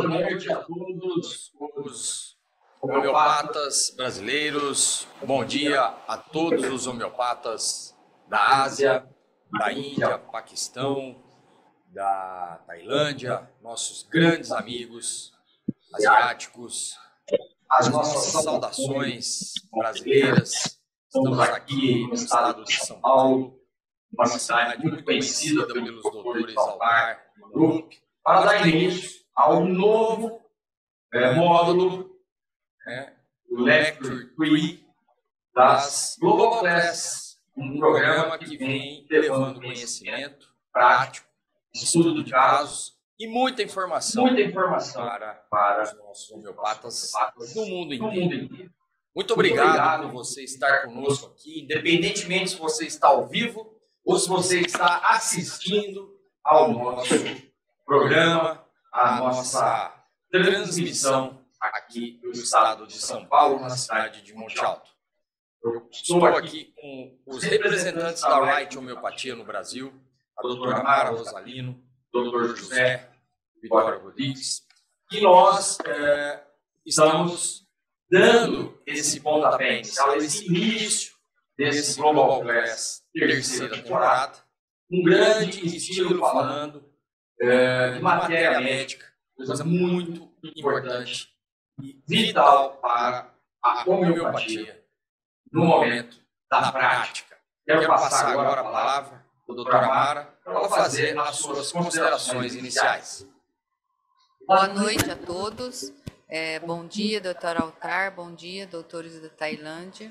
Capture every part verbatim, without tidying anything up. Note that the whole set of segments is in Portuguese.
Boa noite a todos os homeopatas brasileiros. Bom dia a todos os homeopatas da Ásia, da Índia, Paquistão, da Tailândia, nossos grandes amigos asiáticos. As nossas saudações brasileiras. Estamos aqui no estado de São Paulo, uma cidade muito conhecida pelos doutores Altar e Manrup, para dar início a um novo é, módulo, é, o Lecture três das Global Class, um programa que vem levando conhecimento prático, estudo de casos e muita informação, muita informação para, para os nossos homeopatas do mundo inteiro. Muito obrigado por você estar conosco aqui, independentemente se você está ao vivo ou se você está assistindo ao nosso programa, a nossa transmissão aqui no estado de São Paulo, na cidade de Monte Alto. Eu estou aqui com os representantes da Right Homeopatia no Brasil, a doutora Mara Rosalino, doutor José Vitória Rodrigues, e nós é, estamos dando esse pontapé inicial, esse início desse Global Class terceira temporada, um grande estilo falando é, de matéria médica, coisa muito importante e vital para a homeopatia no momento da prática. Quero passar agora a palavra para a doutora Mara para ela fazer as suas considerações iniciais. Boa noite a todos. É, bom dia, doutor Altar, bom dia, doutores da Tailândia.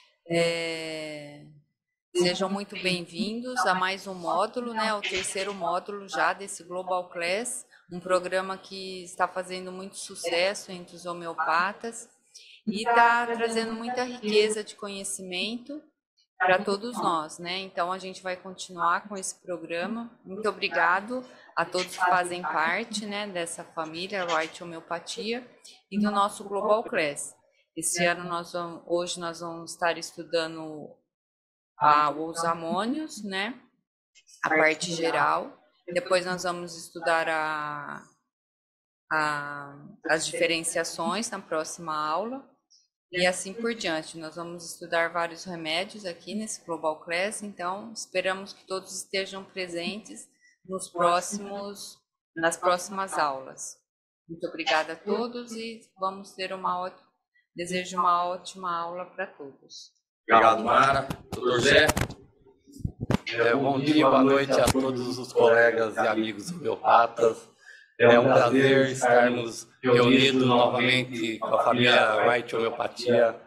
É, sejam muito bem-vindos a mais um módulo, né, o terceiro módulo já desse Global Class, um programa que está fazendo muito sucesso entre os homeopatas e está trazendo muita riqueza de conhecimento para todos nós, né? Então a gente vai continuar com esse programa. Muito obrigado a todos que fazem parte, né, dessa família Right Homeopatia e do nosso Global Class. Esse ano nós vamos, hoje nós vamos estar estudando a, os amônios, né, a parte geral. Depois nós vamos estudar a, a, as diferenciações na próxima aula. E assim por diante, nós vamos estudar vários remédios aqui nesse Global Class, então esperamos que todos estejam presentes nos próximos, nas próximas aulas. Muito obrigada a todos e vamos ter uma ótima, desejo uma ótima aula para todos. Obrigado, Mara. doutor Zé. É, bom dia, boa noite a todos os colegas e amigos homeopatas. É um prazer estarmos reunidos novamente com a família Right Homeopatia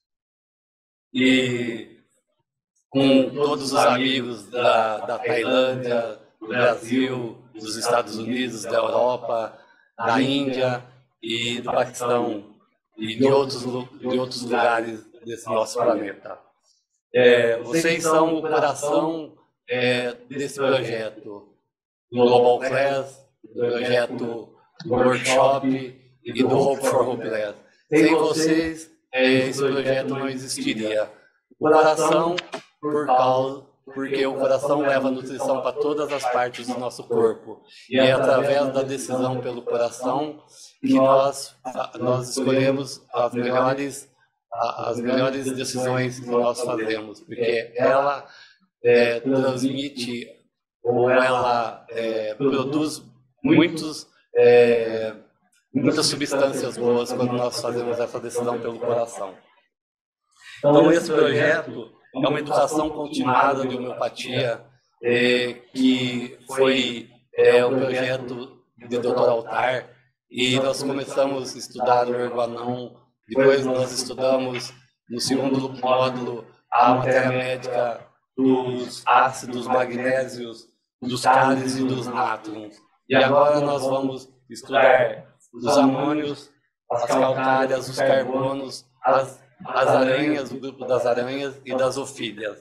e com todos os amigos da, da Tailândia, do Brasil, dos Estados Unidos, da Europa, da Índia e do Paquistão e de outros, de outros lugares desse nosso planeta. É, vocês são o coração é, desse projeto do Global Class, do projeto do workshop e do Hope for Hopeless. Sem vocês, esse projeto não existiria. O coração, por causa, porque o coração leva nutrição para todas as partes do nosso corpo. E é através da decisão pelo coração que nós, nós escolhemos as melhores, as melhores decisões que nós fazemos, porque ela é, transmite ou ela é, produz muitos, é, muitas substâncias boas quando nós fazemos essa decisão pelo coração. Então, esse projeto é uma educação continuada de homeopatia, é, que foi é, um projeto de doutor Altar, e nós começamos a estudar o ergoanão, depois nós estudamos no segundo módulo a matéria médica dos ácidos magnésios, dos cálices e dos nátrions. E agora nós vamos estudar os amônios, as calcárias, os carbonos, as, as aranhas, o grupo das aranhas e das ofídeas.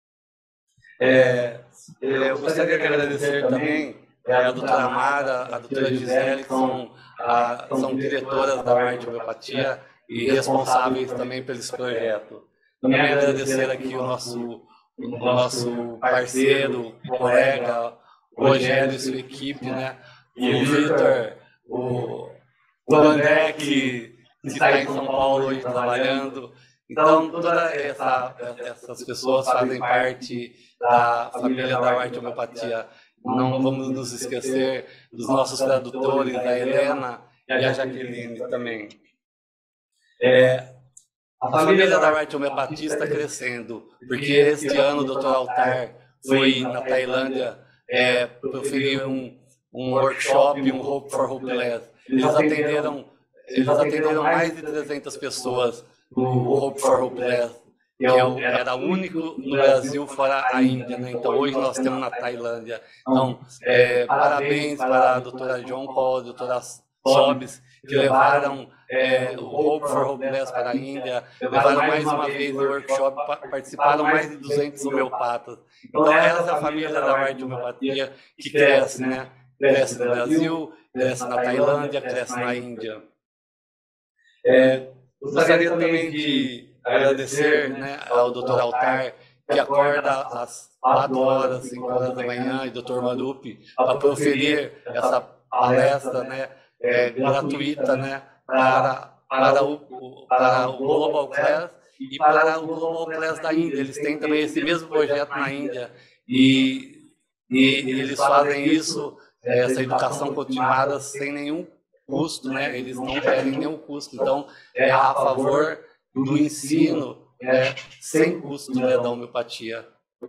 É, eu gostaria de agradecer também a doutora Mara, a doutora Gisele, que são, a, são diretoras da Right Homeopatia e responsáveis também pelo esse projeto. Também agradecer aqui o nosso, o nosso parceiro, colega, o Rogério e sua equipe, né? O Vitor, o, o André, que, que está em São Paulo hoje trabalhando. Então, todas essa, essas pessoas fazem parte da família da Arte Homeopatia. Não vamos nos esquecer dos nossos tradutores, a Helena e a Jaqueline também. É, a família da Arte Homeopatia está crescendo, porque este ano o doutor Altar foi na Tailândia é, proferir um, um workshop, um Hope for Hopeless. Eles atenderam, eles atenderam mais de trezentas pessoas no Hope for Hopeless, que é o, era o único no Brasil fora a Índia, né? Então hoje nós temos na Tailândia. Então, é, parabéns para a doutora John Paul, a doutora Sobes, que levaram é, o Hope for Hopeless para a Índia, levaram mais uma vez o workshop, participaram mais de duzentos homeopatas. Então essa é a família da Arte Homeopatia que cresce, né? Cresce no Brasil, cresce na Tailândia, cresce na Índia. É, gostaria também de agradecer, né, ao doutor Altar, que acorda às quatro horas, cinco horas da manhã, e doutor Marupi, para proferir essa palestra, né, é, gratuita, né, para, para, o, para o Global Class e para o Global Class da Índia. Eles têm também esse mesmo projeto na Índia e, e eles fazem isso, essa educação continuada, sem nenhum custo, né? Eles não querem nenhum custo. Então, é a favor do ensino, é, sem custo, né, da homeopatia.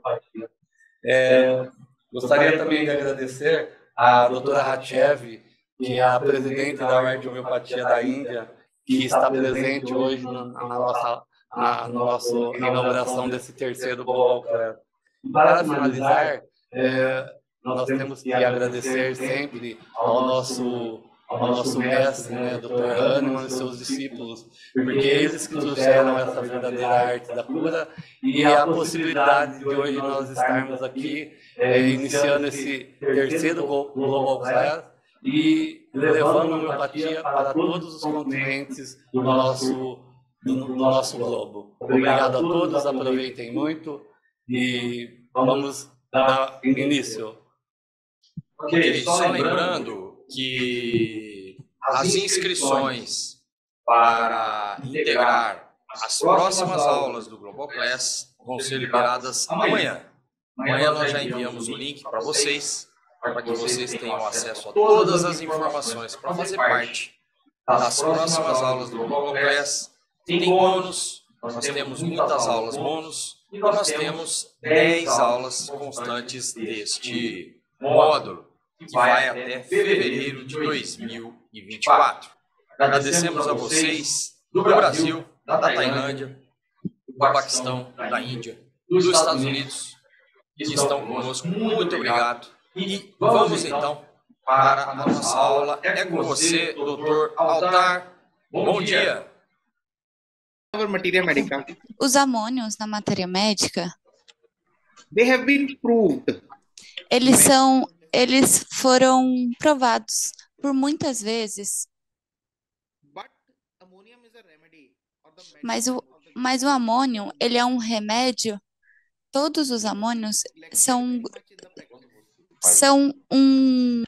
É, gostaria também de agradecer a doutora Hachev, que é a presidente da Arte Homeopatia da Índia, que está presente hoje na, na nossa na, na nossa inauguração desse terceiro Global Class. Para finalizar, é, nós temos que agradecer sempre ao nosso ao nosso mestre, né, doutor Hahnemann e seus discípulos, porque eles que trouxeram essa verdadeira arte da cura e a possibilidade de hoje nós estarmos aqui é, iniciando esse terceiro Global Class e levando a homeopatia para todos os continentes do nosso, do, do nosso globo. Obrigado a todos, aproveitem muito e vamos dar início. Ok, só lembrando que as inscrições para integrar as próximas aulas do Global Class vão ser liberadas amanhã. Amanhã nós já enviamos o link para vocês, para que vocês tenham acesso a todas as informações para fazer parte das próximas aulas do Global Class. Tem bônus, nós temos muitas aulas bônus e nós temos dez aulas constantes deste módulo, que vai até fevereiro de dois mil e vinte e quatro. Agradecemos a vocês do Brasil, da Tailândia, do Paquistão, da Índia, dos Estados Unidos, que estão conosco. Muito obrigado. E vamos então para a nossa aula. É com você, doutor Altar. Bom dia. Os amônios na matéria médica, they have been proved. eles são Eles foram provados por muitas vezes, mas o, mas o amônio, ele é um remédio. Todos os amônios são, são um...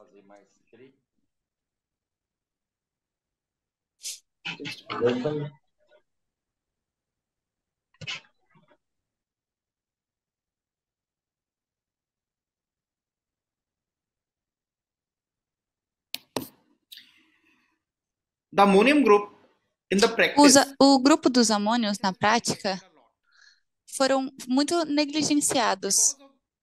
The ammonium group in the practice, Usa, o grupo dos amônios, na prática, foram muito negligenciados,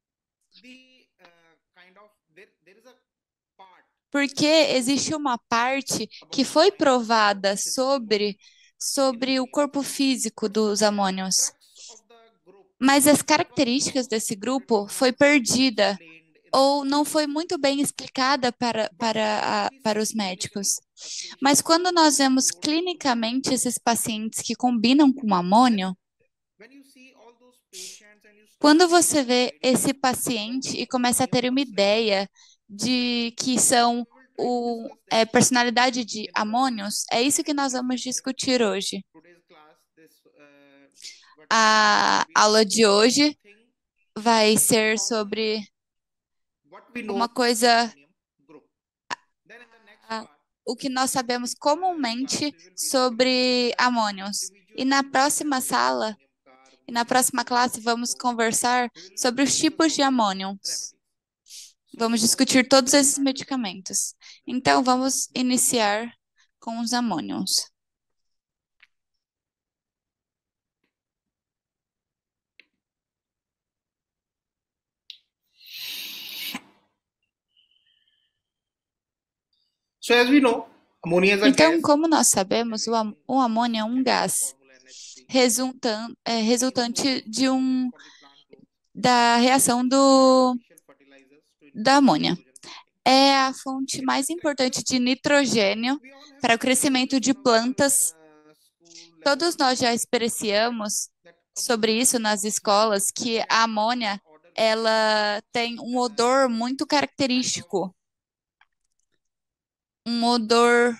porque existe uma parte que foi provada sobre, sobre o corpo físico dos amônios, mas as características desse grupo foi perdida ou não foi muito bem explicada para, para, a, para os médicos. Mas quando nós vemos clinicamente esses pacientes que combinam com amônio, quando você vê esse paciente e começa a ter uma ideia de que são o, é, personalidade de amônios, é isso que nós vamos discutir hoje. A aula de hoje vai ser sobre uma coisa, a, o que nós sabemos comumente sobre amônios. E na próxima sala, e na próxima classe, vamos conversar sobre os tipos de amônios. Vamos discutir todos esses medicamentos. Então, vamos iniciar com os amônios. So as we know, ammonia is a Então, gas. como nós sabemos, o, am- o amônio é um gás resultan- é, resultante de um, da reação do, da amônia. É a fonte mais importante de nitrogênio para o crescimento de plantas. Todos nós já experienciamos sobre isso nas escolas, que a amônia, ela tem um odor muito característico, um odor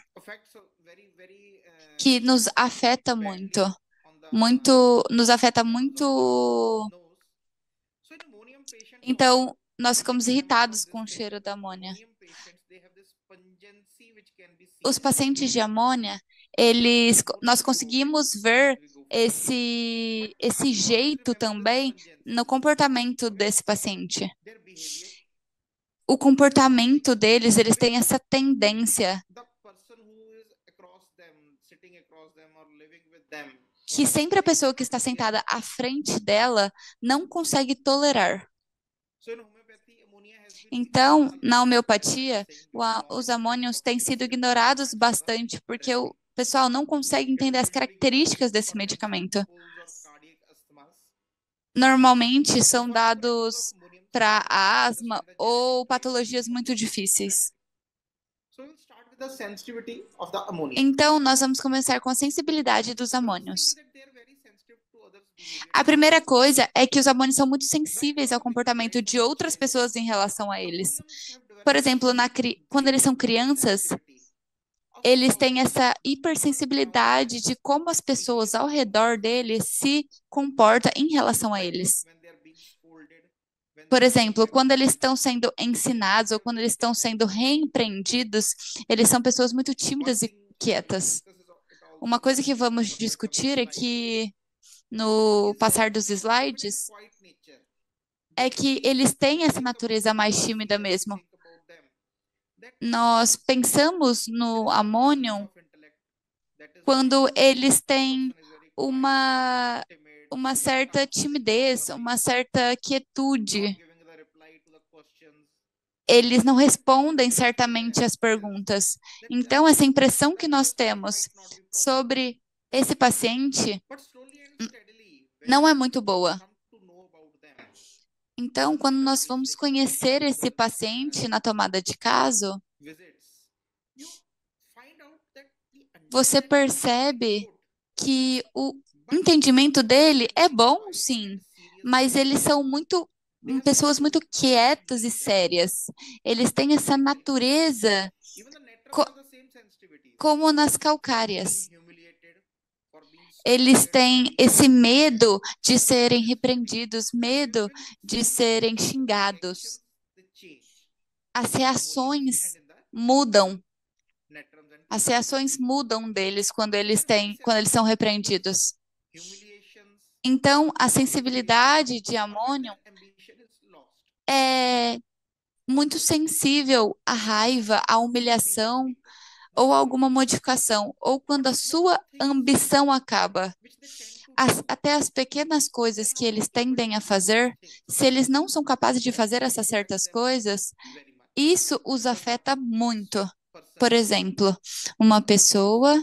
que nos afeta muito, muito, nos afeta muito. Então, nós ficamos irritados com o cheiro da amônia. Os pacientes de amônia, eles, nós conseguimos ver esse, esse jeito também no comportamento desse paciente. O comportamento deles, eles têm essa tendência que sempre a pessoa que está sentada à frente dela não consegue tolerar. Então, na homeopatia, o a- os amônios têm sido ignorados bastante porque o pessoal não consegue entender as características desse medicamento. Normalmente são dados para asma ou patologias muito difíceis. The sensitivity of the ammonia. Então, nós vamos começar com a sensibilidade dos amônios. A primeira coisa é que os amônios são muito sensíveis ao comportamento de outras pessoas em relação a eles. Por exemplo, na cri- quando eles são crianças, eles têm essa hipersensibilidade de como as pessoas ao redor deles se comportam em relação a eles. Por exemplo, quando eles estão sendo ensinados ou quando eles estão sendo repreendidos, eles são pessoas muito tímidas e quietas. Uma coisa que vamos discutir é que, no passar dos slides, é que eles têm essa natureza mais tímida mesmo. Nós pensamos no amônio quando eles têm uma, uma certa timidez, uma certa quietude. Eles não respondem certamente às perguntas. Então, essa impressão que nós temos sobre esse paciente não é muito boa. Então, quando nós vamos conhecer esse paciente na tomada de caso, você percebe que o entendimento dele é bom, sim, mas eles são muito hum, pessoas muito quietas e sérias. Eles têm essa natureza co- como nas calcárias. Eles têm esse medo de serem repreendidos, medo de serem xingados. As reações mudam. As reações mudam deles quando eles têm, quando eles são repreendidos. Então, a sensibilidade de amônio é muito sensível à raiva, à humilhação ou a alguma modificação, ou quando a sua ambição acaba. As- até as pequenas coisas que eles tendem a fazer, se eles não são capazes de fazer essas certas coisas, isso os afeta muito. Por exemplo, uma pessoa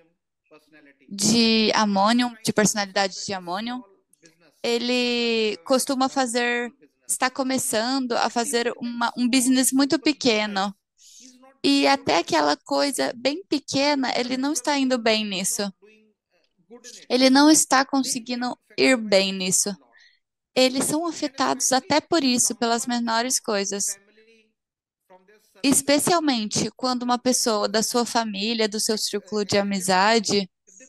de amônio, de personalidade de amônio, ele costuma fazer, está começando a fazer uma, um business muito pequeno. E até aquela coisa bem pequena, ele não está indo bem nisso. Ele não está conseguindo ir bem nisso. Eles são afetados até por isso, pelas menores coisas. Especialmente quando uma pessoa da sua família, do seu círculo de amizade,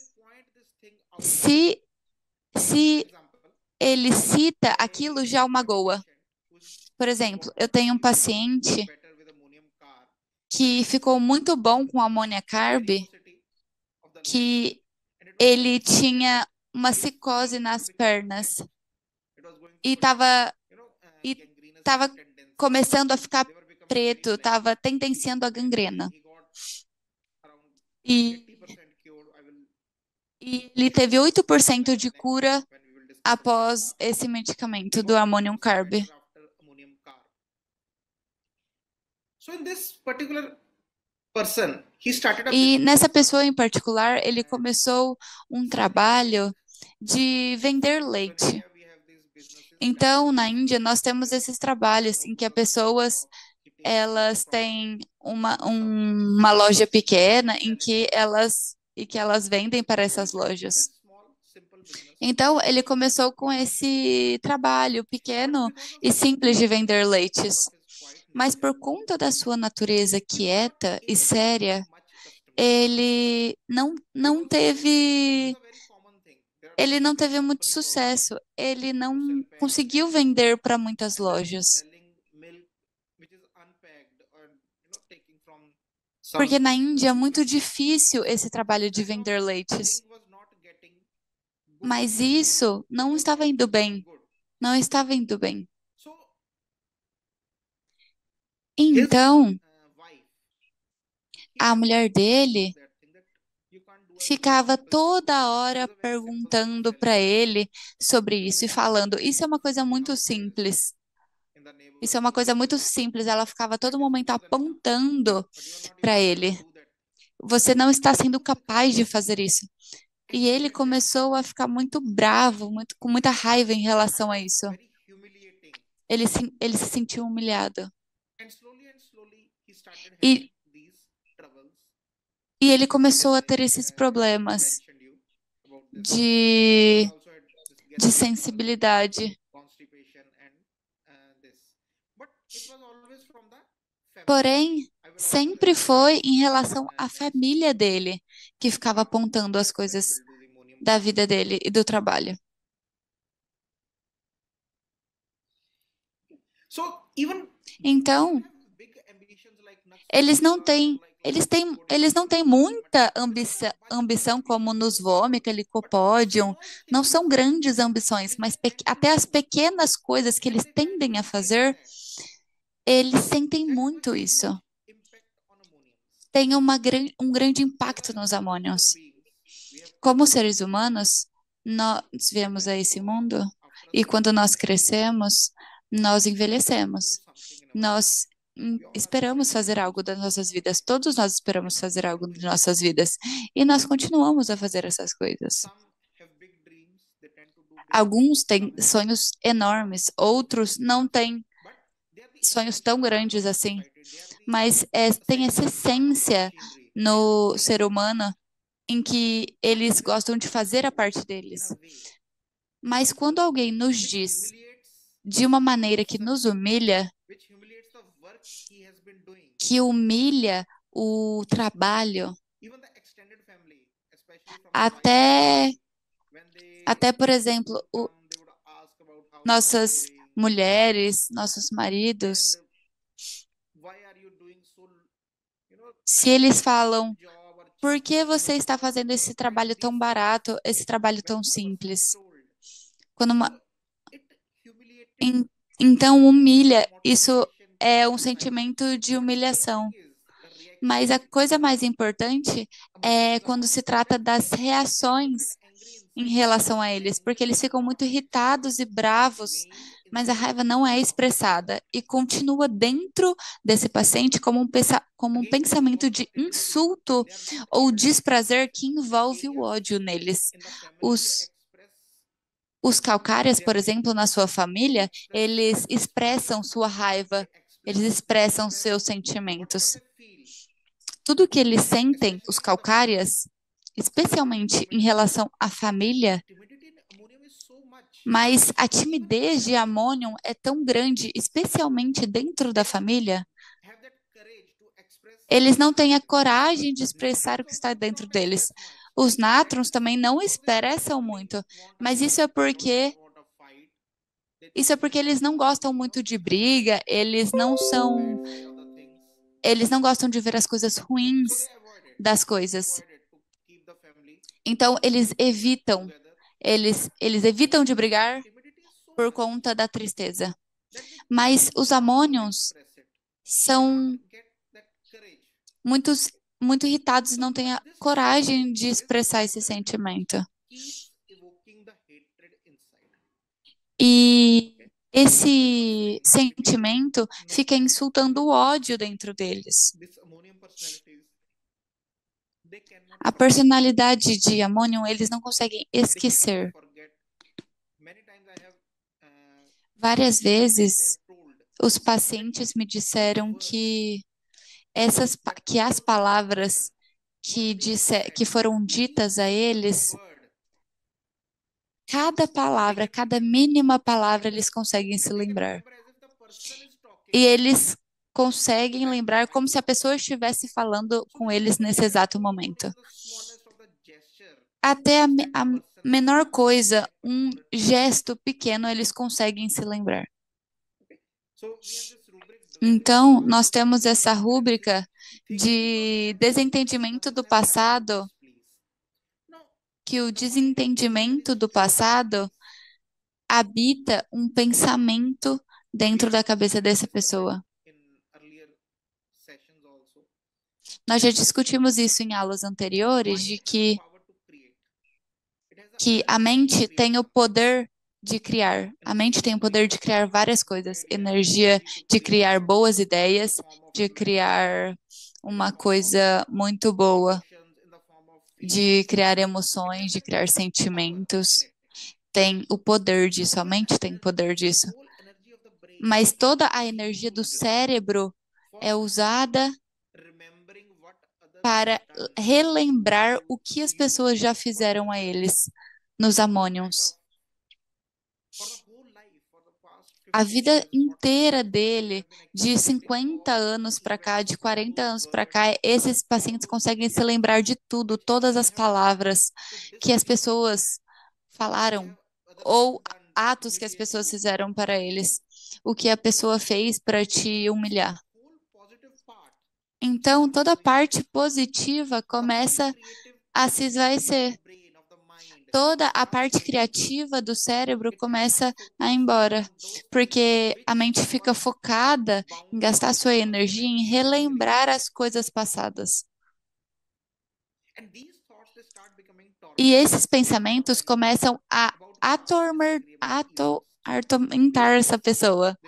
se, se ele cita aquilo, já o magoa. Por exemplo, eu tenho um paciente que ficou muito bom com amônia carb, que ele tinha uma cicose nas pernas e estava e estava começando a ficar preto, estava tendenciando a gangrena. E, e ele teve oito por cento de cura após esse medicamento do ammonium carb. E nessa pessoa em particular, ele começou um trabalho de vender leite. Então, na Índia, nós temos esses trabalhos em que as pessoas elas têm uma, um- uma loja pequena em que elas e que elas vendem para essas lojas. Então, ele começou com esse trabalho pequeno e simples de vender leites. Mas por conta da sua natureza quieta e séria, ele não, não teve ele não teve muito sucesso. Ele não conseguiu vender para muitas lojas. Porque na Índia é muito difícil esse trabalho de vender leites. Mas isso não estava indo bem. Não estava indo bem. Então, a mulher dele ficava toda hora perguntando para ele sobre isso e falando: Isso é uma coisa muito simples. Isso é uma coisa muito simples. Ela ficava a todo momento apontando para ele: Você não está sendo capaz de fazer isso. E ele começou a ficar muito bravo, muito, com muita raiva em relação a isso. Ele se, ele se sentiu humilhado. E, e ele começou a ter esses problemas de, de sensibilidade. Porém, sempre foi em relação à família dele que ficava apontando as coisas da vida dele e do trabalho. Então, eles não têm, eles têm, eles não têm muita ambição, ambição como nos Vômica, Licopodium. Não são grandes ambições, mas pe- até as pequenas coisas que eles tendem a fazer, eles sentem muito isso. Tem uma gran, um grande impacto nos amônios. Como seres humanos, nós viemos a esse mundo e quando nós crescemos, nós envelhecemos. Nós hum, esperamos fazer algo das nossas vidas. Todos nós esperamos fazer algo de nossas vidas. E nós continuamos a fazer essas coisas. Alguns têm sonhos enormes, outros não têm sonhos tão grandes assim. Mas é, tem essa essência no ser humano em que eles gostam de fazer a parte deles. Mas quando alguém nos diz de uma maneira que nos humilha, que humilha o trabalho, até, até por exemplo, o, nossas mulheres, nossos maridos, se eles falam, por que você está fazendo esse trabalho tão barato, esse trabalho tão simples? Quando uma, en- então humilha, isso é um sentimento de humilhação. Mas a coisa mais importante é quando se trata das reações em relação a eles, porque eles ficam muito irritados e bravos, mas a raiva não é expressada e continua dentro desse paciente como um, pensa- como um pensamento de insulto ou desprazer que envolve o ódio neles. Os, os calcárias, por exemplo, na sua família, eles expressam sua raiva, eles expressam seus sentimentos. Tudo que eles sentem, os calcárias, especialmente em relação à família, mas a timidez de Ammonium é tão grande, especialmente dentro da família, eles não têm a coragem de expressar o que está dentro deles. Os nátrons também não expressam muito, mas isso é porque isso é porque eles não gostam muito de briga, eles não são eles não gostam de ver as coisas ruins das coisas. Então, eles evitam, eles, eles evitam de brigar por conta da tristeza. Mas os amônios são muitos, muito irritados e não têm a coragem de expressar esse sentimento. E esse sentimento fica insultando o ódio dentro deles. A personalidade de Ammonium, eles não conseguem esquecer. Várias vezes, os pacientes me disseram que essas que as palavras que, disse, que foram ditas a eles, cada palavra, cada mínima palavra, eles conseguem se lembrar. E eles conseguem lembrar como se a pessoa estivesse falando com eles nesse exato momento. Até a, a menor coisa, um gesto pequeno, eles conseguem se lembrar. Então, nós temos essa rúbrica de desentendimento do passado, que o desentendimento do passado habita um pensamento dentro da cabeça dessa pessoa. Nós já discutimos isso em aulas anteriores, de que, que a mente tem o poder de criar. A mente tem o poder de criar várias coisas. Energia de criar boas ideias, de criar uma coisa muito boa, de criar emoções, de criar sentimentos. Tem o poder disso, a mente tem o poder disso. Mas toda a energia do cérebro é usada para relembrar o que as pessoas já fizeram a eles nos Ammoniums. A vida inteira dele, de cinquenta anos para cá, de quarenta anos para cá, esses pacientes conseguem se lembrar de tudo, todas as palavras que as pessoas falaram, ou atos que as pessoas fizeram para eles, o que a pessoa fez para te humilhar. Então, toda a parte positiva começa a se esvaecer. Toda a parte criativa do cérebro começa a ir embora, porque a mente fica focada em gastar sua energia em relembrar as coisas passadas. E esses pensamentos começam a atormentar, atormentar essa pessoa.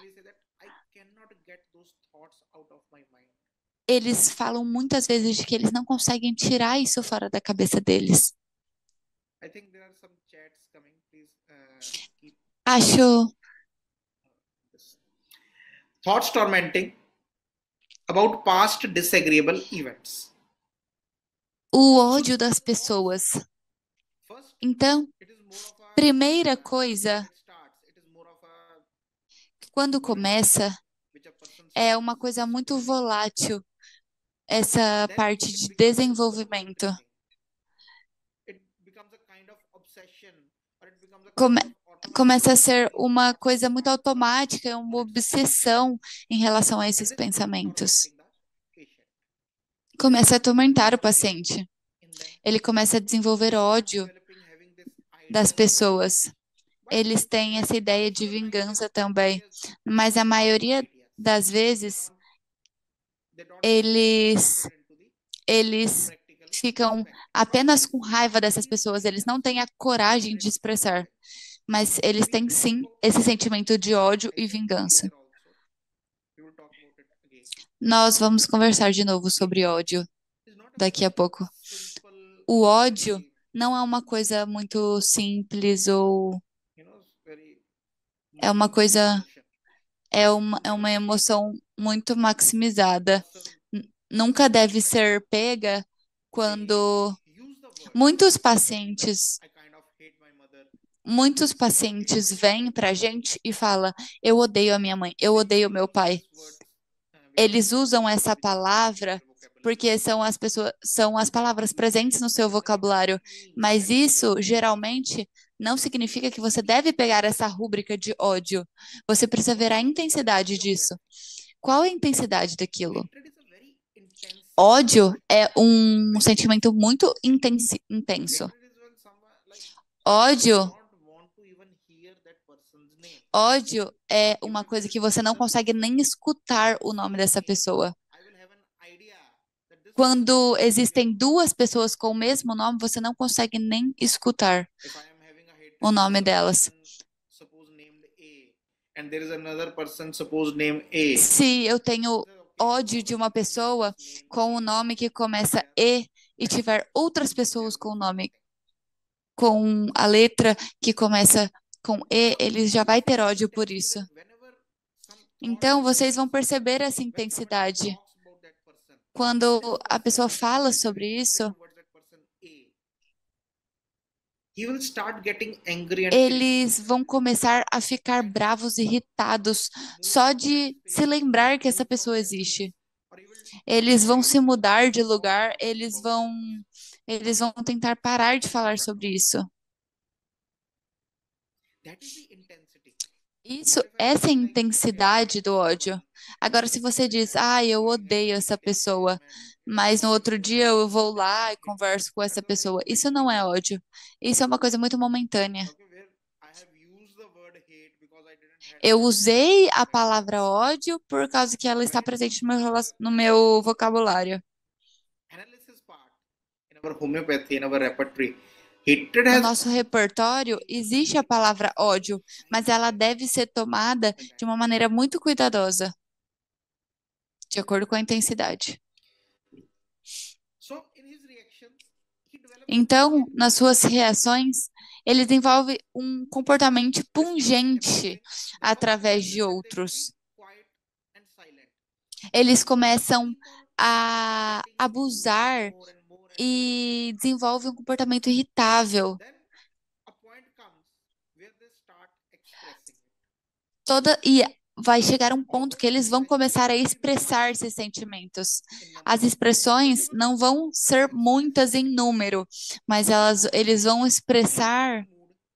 Eles falam muitas vezes de que eles não conseguem tirar isso fora da cabeça deles. Acho. Thoughts tormenting about past disagreeable events. O ódio das pessoas. Então, primeira coisa, quando começa, é uma coisa muito volátil, essa parte de desenvolvimento. Come, começa a ser uma coisa muito automática, uma obsessão em relação a esses pensamentos. Começa a atormentar o paciente. Ele começa a desenvolver ódio das pessoas. Eles têm essa ideia de vingança também, mas a maioria das vezes eles eles ficam apenas com raiva dessas pessoas, eles não têm a coragem de expressar, mas eles têm sim esse sentimento de ódio e vingança. Nós vamos conversar de novo sobre ódio daqui a pouco. O ódio não é uma coisa muito simples ou é uma coisa, é uma, é uma emoção muito maximizada. N- Nunca deve ser pega quando muitos pacientes, muitos pacientes vêm para a gente e falam, eu odeio a minha mãe, eu odeio o meu pai. Eles usam essa palavra porque são as pessoas, são as palavras presentes no seu vocabulário, mas isso geralmente não significa que você deve pegar essa rúbrica de ódio. Você precisa ver a intensidade disso. Qual é a intensidade daquilo? Ódio é um sentimento muito intensi- intenso. Ódio, ódio é uma coisa que você não consegue nem escutar o nome dessa pessoa. Quando existem duas pessoas com o mesmo nome, você não consegue nem escutar o nome delas. And there is another person, suppose name A. Se eu tenho ódio de uma pessoa com o nome que começa E e tiver outras pessoas com o nome com a letra que começa com E, ele já vai ter ódio por isso. Então, vocês vão perceber essa intensidade. Quando a pessoa fala sobre isso, He will start getting angry and eles vão começar a ficar bravos, irritados, só de se lembrar que essa pessoa existe. Eles vão se mudar de lugar, eles vão, eles vão tentar parar de falar sobre isso. that is the intensity. Isso, essa é a intensidade do ódio. Agora, se você diz, ah, eu odeio essa pessoa, mas no outro dia eu vou lá e converso com essa pessoa, isso não é ódio. Isso é uma coisa muito momentânea. Okay, where I have used the word hate because I didn't have Eu usei a palavra ódio por causa que ela está presente no meu, rela- no meu vocabulário. analysis part in our homeopathy, in our repertory. Hatred No has nosso repertório existe a palavra ódio, mas ela deve ser tomada de uma maneira muito cuidadosa, de acordo com a intensidade. so in his reactions he develops Então, nas suas reações, ele desenvolve um comportamento pungente através de outros. quiet and silent. Eles começam a abusar More and more and e desenvolvem um comportamento irritável. then a point comes where they start expressing it. Toda e vai chegar um ponto que eles vão começar a expressar esses sentimentos. As expressões não vão ser muitas em número, mas elas, eles vão expressar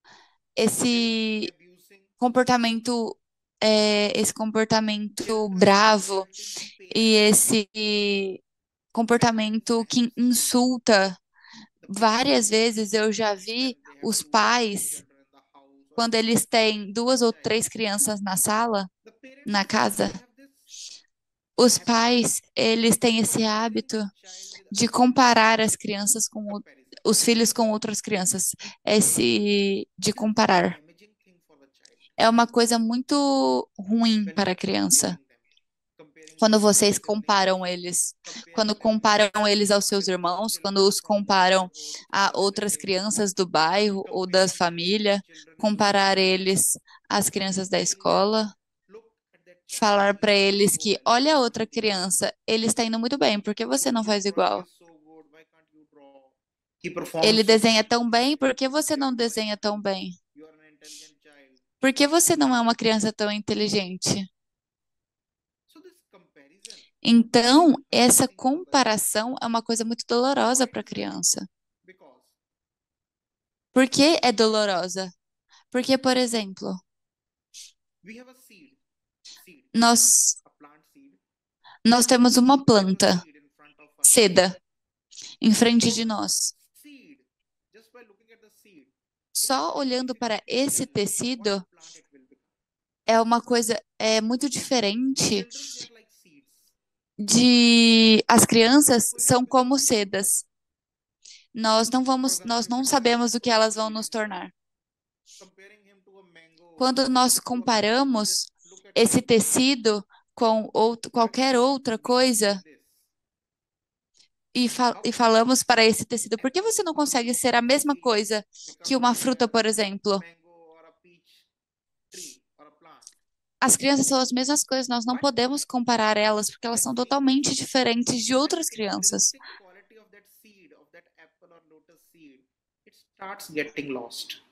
esse Abusing comportamento, é, esse comportamento bravo e esse comportamento que insulta. Várias vezes eu já vi os pais, quando eles têm duas ou três crianças na sala, the parents na casa, have this os pais, eles têm esse hábito child with de comparar as crianças com o- comparison. os filhos com outras crianças. Esse de comparar Damaging thing for the child. é uma coisa muito ruim When para a you criança. comparing them, comparing Quando them vocês with comparam eles, quando comparam eles aos seus irmãos, quando os comparam a outras crianças do bairro ou da família, comparar eles às crianças da escola, look at that child, falar para eles que, olha a outra criança, ele está indo muito bem, por que você não faz igual? is so good, why can't you draw? He performs Ele so desenha tão bem, por que você não desenha tão bem? you are an intelligent child. Por que você não é uma criança tão inteligente? So this comparison Então, essa comparação é uma coisa muito dolorosa para a criança. because Por que é dolorosa? Porque, por exemplo, we have a seed, seed, nós, a plant seed, nós temos uma planta, seed in front of us. seda, em frente de nós. Seed, just by looking at the seed, Só olhando para esse tecido what plant it will become. é uma coisa é muito diferente Children, they're like seeds. de as crianças são como sedas. Nós não vamos, nós não sabemos o que elas vão nos tornar. Comparing him to a mango, Quando nós comparamos look at esse tecido com outro, qualquer outra coisa this. e, fa- e falamos para esse tecido, por que você não consegue ser a mesma coisa que uma fruta, por exemplo? Mango or a peach tree or a plant. As crianças são as mesmas coisas, nós não podemos comparar elas porque elas são totalmente diferentes de outras crianças. Intrinsic quality of that seed, of that apple or lotus seed, it starts getting lost.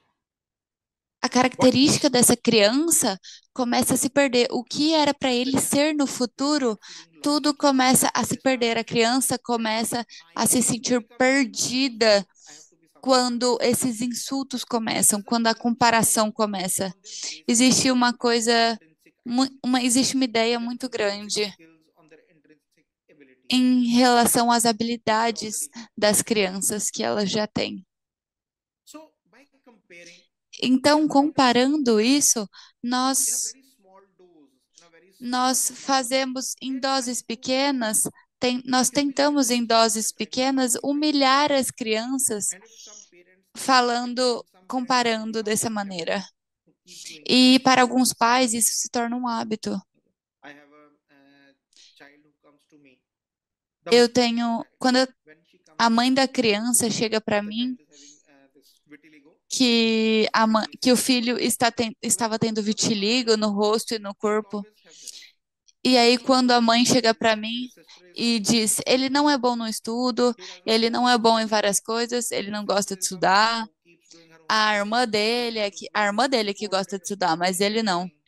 A característica dessa criança começa a se perder. O que era para ele ser no futuro, tudo começa a se perder. A criança começa a se sentir perdida quando esses insultos começam, quando a comparação começa. Existe uma coisa, mu- uma, existe uma ideia muito grande. Skills on their intrinsic ability. em relação às habilidades das crianças que elas já têm. So by comparing Então, comparando isso, in a nós, very small dose, in a very small nós amount, fazemos em we are doses trying to pequenas, tem- nós tentamos em humiliate doses the children pequenas by humilhar as crianças, and if some parents falando, and some parents make it comparando out dessa of habit maneira. to keep doing E this. para alguns pais isso se torna um hábito. I have a uh, child who comes to me. The Eu mother of the tenho, child, quando eu- when she comes a to mãe me, da criança chega para the mim child is having uh, this vitiligo. que, a mãe, He que o says, filho está ten- estava tendo vitiligo no rosto e no "You should corpo. always have this." E He aí, is not quando a good in mãe chega studies. para His mim sister is e not good. diz: ele não é bom no estudo, He does not ele like não é to bom em study. várias coisas, ele His não sister gosta de is the one estudar. who keeps doing her A homework. irmã dele é He que, is a irmã being dele que gosta de scolded, estudar, mas ele não. everything.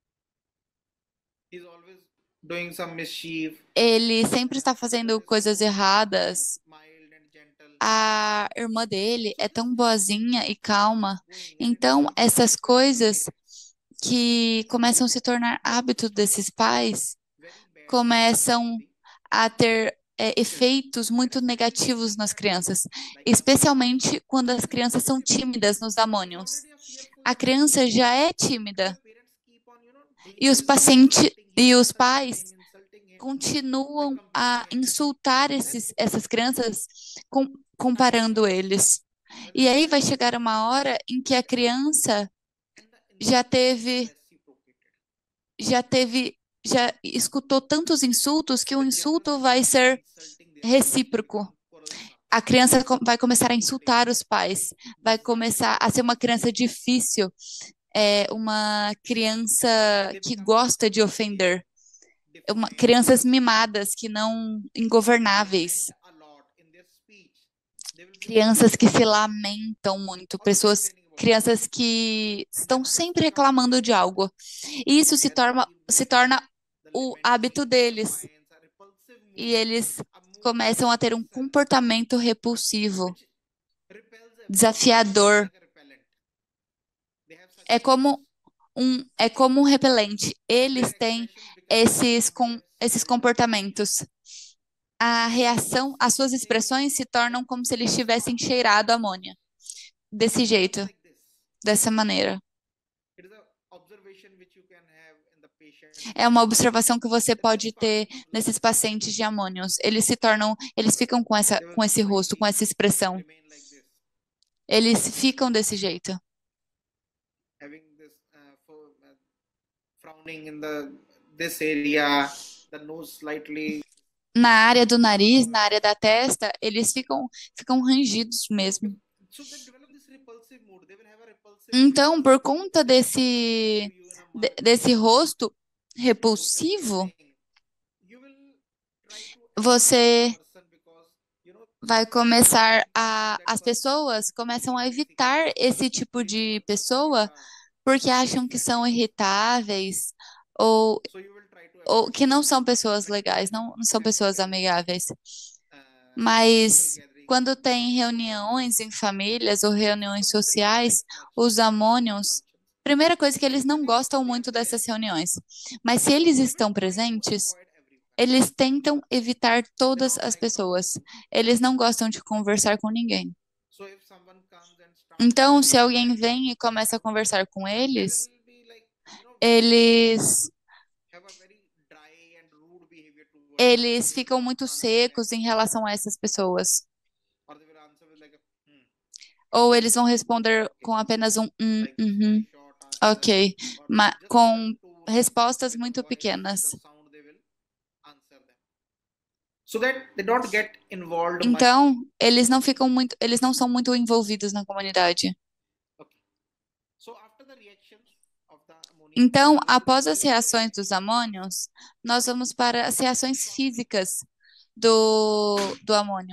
He's always doing some mischief. Ele sempre está Uh, sister fazendo is coisas so erradas. mild and gentle. A irmã dele So é this tão boazinha e calma. going and it Então, becomes essas habit for coisas parents. que começam a se tornar It also hábitos starts desses pais very bad começam on the a ter é, children. efeitos And muito especially negativos these nas happen crianças, like in a school. especialmente quando as When crianças this são happens, tímidas nos he's amônios. already a fearful A child. criança já é And the tímida parents keep on, you know, doing e os this, pacientes insulting him, e os insulting pais him, insulting him by continuam comparing a him. insultar Then esses, essas crianças com- time comparando comes eles. when E the aí vai child chegar has uma hora em que a enough criança and the já insulting is teve, reciprocated. já teve, já escutou tantos insultos que o The insulto general vai starts ser insulting their parents. They recíproco. become quarrelsome. A criança co- vai começar a Scolding. insultar os pais, vai This is começar a ser uma criança difícil, é uma criança they que become gosta de ofender, uma, crianças mimadas que não ingovernáveis, a lot in their speech. They will be crianças que se lamentam muito, pessoas, crianças que estão sempre reclamando de algo. E isso se torna, se torna o hábito deles. E eles começam a ter um comportamento repulsivo, desafiador. É como um, é como um repelente. Eles têm esses, com, esses comportamentos. A reação, as suas expressões se tornam como se eles tivessem cheirado amônia. Desse jeito, dessa maneira. É uma observação que você pode ter nesses pacientes de amônios. Eles se tornam, eles ficam com essa, com esse rosto, com essa expressão. Eles ficam desse jeito. Having this uh, for, uh, frowning in the this area, the nose slightly. Na área do nariz, na área da testa, eles ficam ficam rangidos mesmo. So they develop this repulsive mood. They will have a repulsive Então, por conta desse de- desse rosto repulsivo, you will try to você person because you know vai começar a as pessoas começam a evitar esse tipo de pessoa porque acham que são irritáveis ou, so you will try to ou que não são pessoas legais, não, não são pessoas amigáveis. Mas quando tem reuniões em famílias ou reuniões sociais, os amônios, primeira coisa é que eles não gostam muito dessas reuniões. Mas se eles estão presentes, eles tentam evitar todas as pessoas. Eles não gostam de conversar com ninguém. so if someone comes and starts Então, se alguém vem e começa a conversar com they eles, will be like you know eles have a very dry and rude behavior towards eles ficam muito secos em relação a essas pessoas. or they will answer with like a hmm, Ou eles vão responder com apenas um um, like uhum, short answer, ok, or ma- just com to respostas with the muito voice, pequenas. the sound they will answer them so that they don't get involved much. Então, eles não ficam muito, eles não são muito envolvidos na comunidade. Okay. So after the reactions of the ammonia, Então, we go to após the as reações dos amônios, nós vamos para as reações físicas do, do amônio.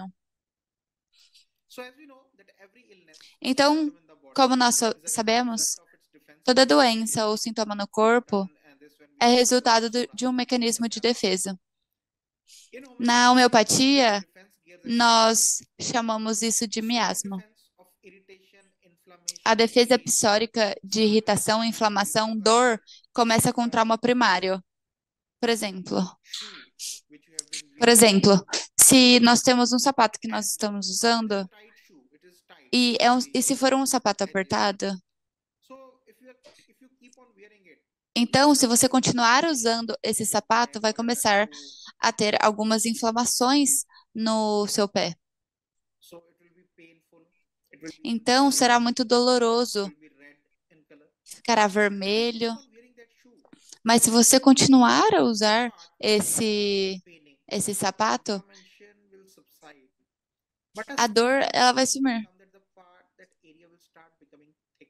So as we know that every illness Então, symptom in the body como nós so- is a sabemos, result of its defense toda doença ou sintoma no corpo mechanism, and this when we é talk resultado about do- SORA. de um mecanismo de defesa. In Na homeopathy, homeopatia, defense gears are nós chamamos isso de so miasma. defense of irritation, inflammation, A defesa pain, psórica de irritação, inflamação, dor começa com trauma primário. Por exemplo, shoe, which you have Por exemplo, se nós temos um sapato que nós estamos usando tight shoe, it is tight. e, é um- e se for um sapato apertado, So if you are, if you keep on wearing it, então se você continuar usando esse sapato, vai começar a ter algumas inflamações no seu pé. so it will be painful. It will be, Então será muito doloroso, will be red in color. ficará vermelho. Keep on wearing that shoe. Mas se você continuar a usar esse, Paining. esse sapato, Inflammation will subside. But a dor ela vai sumir. come that the part, that area will start becoming thick.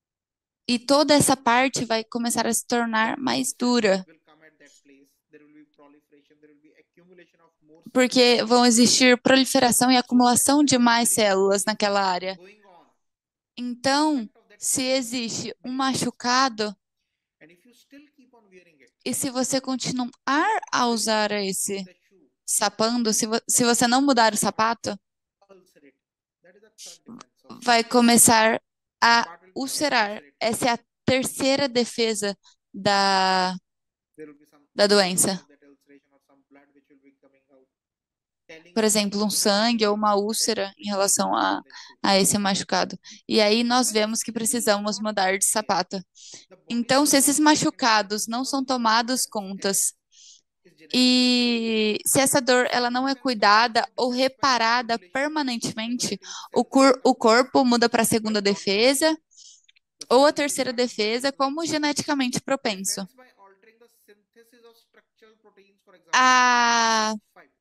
E toda essa parte vai começar a se tornar mais dura, Will come at that place. There will be proliferation. There will be accumulation of more porque vão existir proliferação e acumulação de mais células naquela área. going on. Então, se existe um machucado, And if you still keep on wearing it, e se você continuar a usar esse the shoe sapando, se, vo- se você não mudar o sapato, ulcerate. That is the third defense of vai começar a part will become ulcerar. ulcerated. Essa é a terceira defesa da, There will be some da doença. of that ulceration or some blood which will be coming out. Telling Por you exemplo, um sangue ou uma úlcera em relação a, a esse machucado. E aí nós vemos que precisamos mudar de sapato. the body Então, se esses machucados não são tomados contas is genetic. e se essa dor ela não é cuidada ou reparada permanentemente, o, cor, o corpo muda para a segunda defesa ou a terceira defesa como geneticamente propenso. Defense by altering the synthesis of structural proteins, for example. A, Five.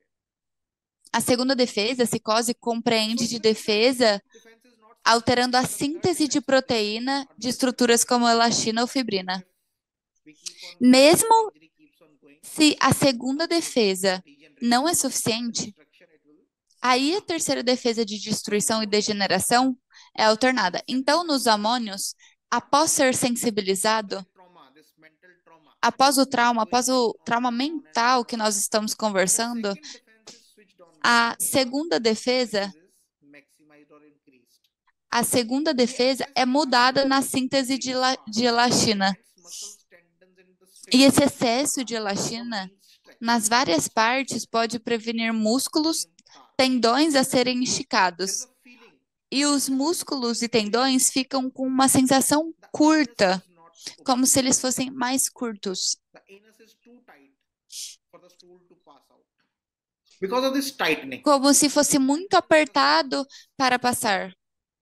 a segunda defesa, a cicose, compreende de defesa Defense is not alterando a síntese de proteína de estruturas como elastina ou fibrina. we keep on Mesmo injury keeps on going. se a segunda defesa Degenerate. não é suficiente, Destruction it will. aí a terceira defesa de destruição e degeneração é alternada. Então, nos amônios, após ser sensibilizado, Trauma, this mental trauma. após o trauma, após o trauma mental que nós estamos conversando, Second defense is switched on. a segunda defesa, Is maximized or increased. a segunda defesa é mudada na síntese de, la- de elastina. Muscles, tendons, and the E esse excesso de elastina nas várias partes pode prevenir músculos, tendões a serem esticados. E os músculos e tendões ficam com uma sensação curta, como se eles fossem mais curtos. The anus is too tight for the stool to pass out. Because of this tightening. Como se fosse muito apertado para passar.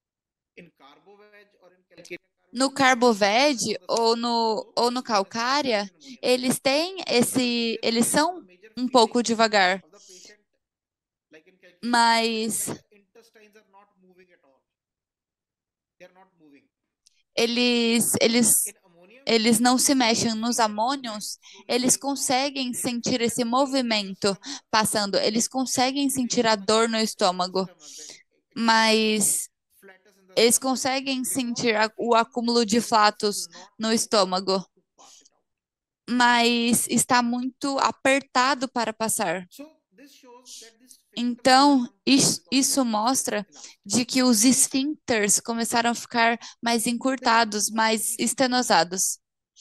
In carbo-veg or in calcareous No carboveg ou no, ou no calcária, eles têm esse, eles são um pouco devagar, of the patient, like in calcareous, mas the intestines are not moving at all. They are not moving. eles, eles, In ammonium, eles não se mexem. Nos amônios, eles conseguem sentir esse movimento passando, eles conseguem sentir a dor no estômago, mas flatus in the eles conseguem sentir a- o acúmulo de flatos no estômago, to pass it out. mas está muito apertado para passar. So this shows that this Então, is- isso mostra de que os esfíncteres começaram a ficar mais encurtados, mais estenosados.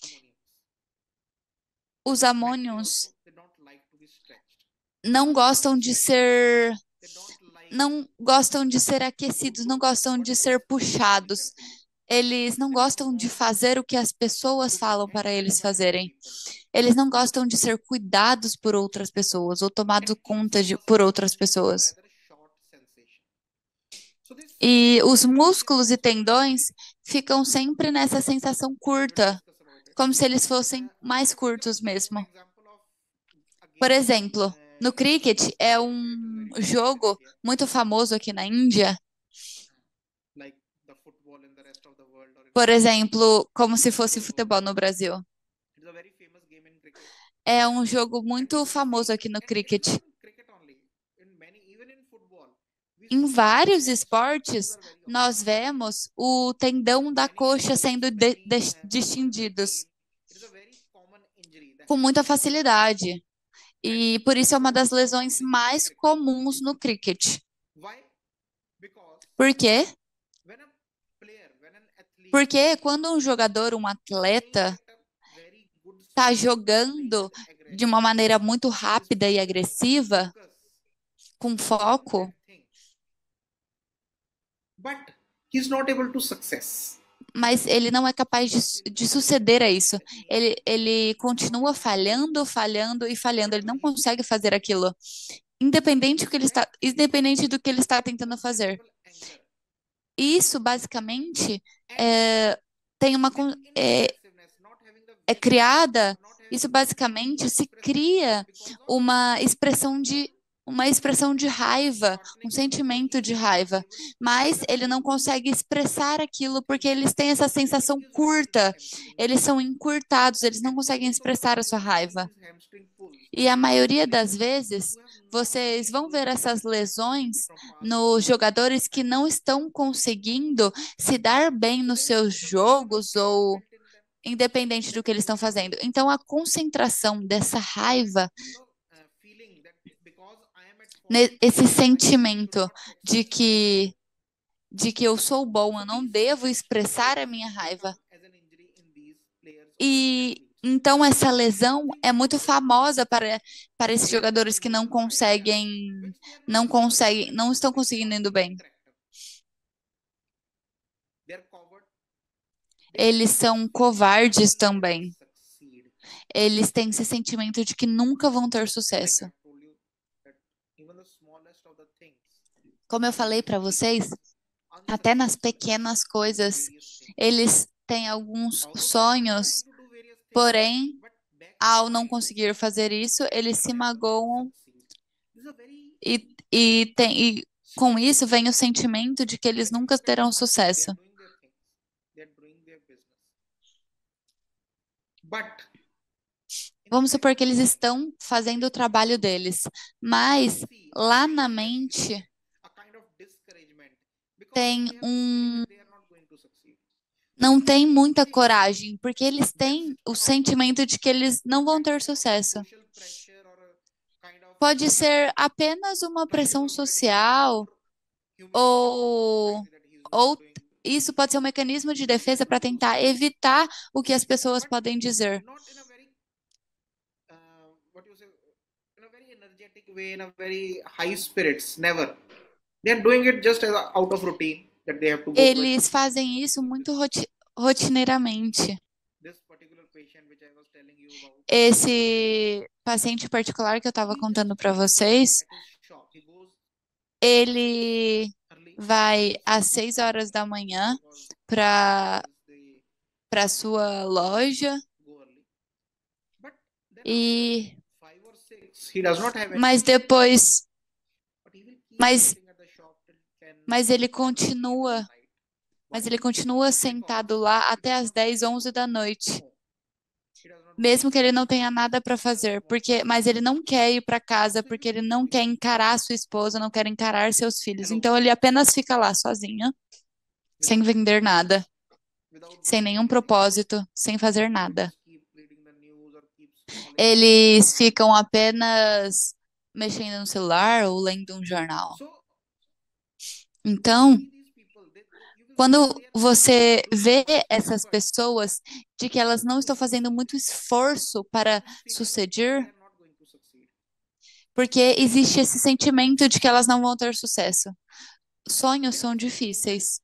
Os amônios they don't like to be stretched. não gostam de ser, They don't like não gostam de ser aquecidos, não gostam de ser puxados. Eles não gostam de fazer o que as pessoas falam para eles fazerem. Eles não gostam de ser cuidados por outras pessoas ou tomados conta de, por outras pessoas. rather short sensation. So this E os músculos e tendões ficam sempre nessa sensação curta, discuss about it. como se eles fossem mais curtos mesmo. Example of a Por game, exemplo, no cricket é um jogo muito famoso aqui na Índia, like the football in the rest of the world, or in- por exemplo, como se fosse futebol no Brasil. it is a very famous game in cricket. É um jogo muito famoso aqui no And it's cricket. not in cricket only. In many, even in football, we Em see vários that esportes, are very often. nós vemos o tendão da coxa sendo de- de- distindidos It is a very common injury that com muita facilidade. E por isso é uma das lesões mais comuns no cricket. why? Because Por quê? when a player, when an athlete Porque quando um jogador, um atleta, at a very good está speed, jogando plays at de uma maneira muito rápida e agressiva, com foco, but he's not able to success. mas ele não é capaz de, su- de suceder a isso. Ele, ele continua falhando, falhando e falhando. Ele não consegue fazer aquilo, independente do que ele está, independente do que ele está tentando fazer. E isso, basicamente, é, tem uma, con- é, é criada, isso basicamente se cria uma expressão de uma expressão de raiva, um sentimento de raiva, mas ele não consegue expressar aquilo porque eles têm essa sensação curta, eles são encurtados, eles não conseguem expressar a sua raiva. E a maioria das vezes, vocês vão ver essas lesões nos jogadores que não estão conseguindo se dar bem nos seus jogos ou independente do que eles estão fazendo. Então, a concentração dessa raiva, ne- esse sentimento de que de que eu sou bom, eu não devo expressar a minha raiva. E então essa lesão é muito famosa para para esses jogadores que não conseguem não conseguem, não estão conseguindo indo bem. Eles são covardes também. Eles têm esse sentimento de que nunca vão ter sucesso. Como eu falei para vocês, até nas pequenas coisas, eles têm alguns sonhos, porém, ao não conseguir fazer isso, eles se magoam e, e, tem, e com isso vem o sentimento de que eles nunca terão sucesso. Vamos supor que eles estão fazendo o trabalho deles, mas lá na mente tem um não tem muita coragem, porque eles têm o sentimento de que eles não vão ter sucesso. Pode ser apenas uma pressão social, ou, ou isso pode ser um mecanismo de defesa para tentar evitar o que as pessoas podem dizer. In a very high spirits, never. They are doing it just as a, out of routine that they have to go to a Eles fazem isso muito roti- rotineiramente. this particular patient which I was telling you about. Esse paciente particular que eu estava contando para vocês, At his shop, he goes ele early, vai às seis horas da manhã para they para sua loja go early. But then e five or six, he does not have any, mas depois but he will keep mas sitting at the shop till ten, mas ele eleven at continua night. mas ele continua sentado lá até às dez, onze da noite, He does not mesmo que ele não tenha nada para fazer, porque mas ele não quer ir para casa porque ele não quer encarar sua esposa, não quer encarar seus filhos. Então ele apenas fica lá sozinho, sem vender nada, without sem nenhum propósito, sem fazer nada. keep reading the news or keep scrolling. Eles ficam apenas mexendo no celular ou lendo um jornal. So Então, see these people, they, you will quando see they are você vê doing essas effort. pessoas de que elas não estão fazendo muito esforço para They suceder, are not going to succeed. porque existe esse sentimento de que elas não vão ter sucesso. Sonhos são difíceis.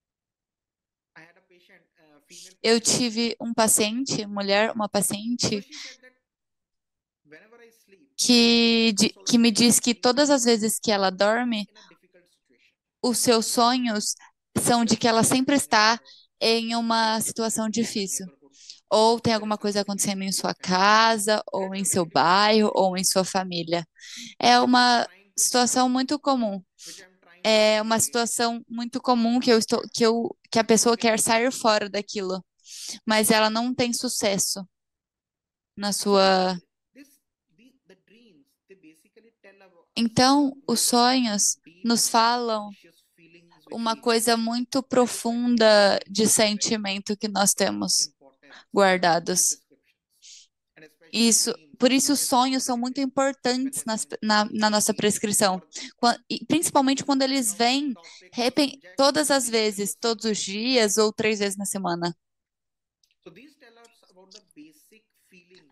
I had a patient, uh, female Eu patient. tive um paciente, mulher, uma So paciente, she said that whenever I sleep, que, di- que me diz que todas as vezes que ela dorme, in a difficult situation, os seus sonhos são de que ela sempre está em uma situação difícil. neighborhood, Ou tem alguma coisa acontecendo em sua casa, ou em seu bairro, ou em sua família. É uma situação muito comum. which I'm trying É uma situação muito comum que eu estou, que eu, que a pessoa quer sair fora daquilo, mas ela não tem sucesso na sua. this the, the dreams they basically tell about Então, os sonhos nos falam precious feelings which uma we coisa muito profunda de sentimento que nós temos important guardados. prescriptions. And especially Isso, dreams por isso, os in sonhos são muito importantes nas- na, na nossa prescrição, Quan- e principalmente quando eles vêm topic repen- subject. todas as vezes, todos os dias ou três vezes na semana. So these tell us about the basic feelings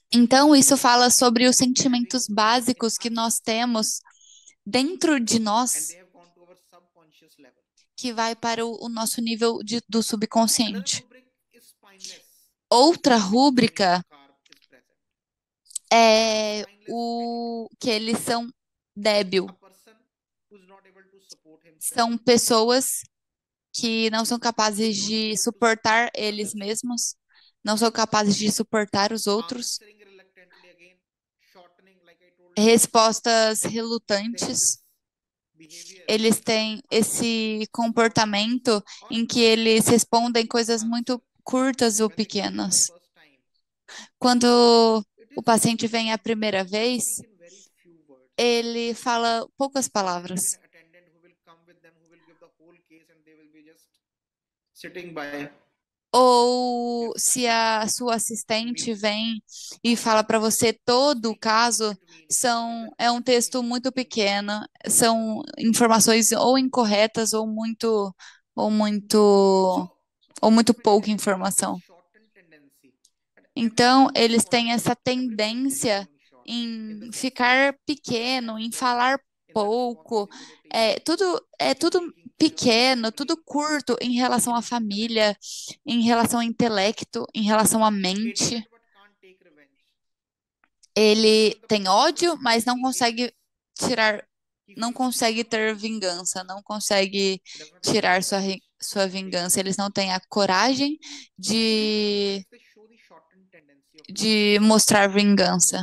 Então, isso fala sobre os sentimentos básicos que nós temos dentro de and nós, they have gone to our subconscious level. que vai para o, o nosso nível de- do Another subconsciente. rubric is spineless. Outra When rúbrica carb is present. é Spineless meaning o que eles são a débil. person who is not able to support himself, São pessoas que não são who is capazes not de able to suportar support eles others, mesmos, não são capazes de suportar os outros. answering reluctantly again, shortening, like I told you, Respostas they have relutantes. this behavior Eles têm esse comportamento or em que eles respondem coisas muito answer. curtas ou When they come for the pequenas. first time, Quando it o is paciente vem a primeira they vez, speak in very few words. ele fala poucas Or there will be palavras. an attendant who will come with them, who will give the whole case, and they will be just sitting by. Ou se a sua assistente vem e fala para você todo o caso, são, é um texto muito pequeno, são informações ou incorretas ou muito, ou muito, So ou muito pouca this informação. shortened tendency. And Então, everybody eles is têm essa short. Everybody is tendência becoming short in the em sense of ficar pequeno, em falar in the pouco, responsibility, é tudo, é tudo taking care of the pequeno, family, tudo curto em relação à in intellect. família, em relação ao intelecto, em relação à mente. Hatred but can't take revenge. Ele When the tem person ódio, mas não really consegue hates, tirar, he não feels consegue ter strongly. vingança, não consegue He does not tirar take sua, ri- revenge. sua They vingança. don't. Eles não têm a coragem So these de, rubrics, they show the shortened tendency of de mostrar vingança.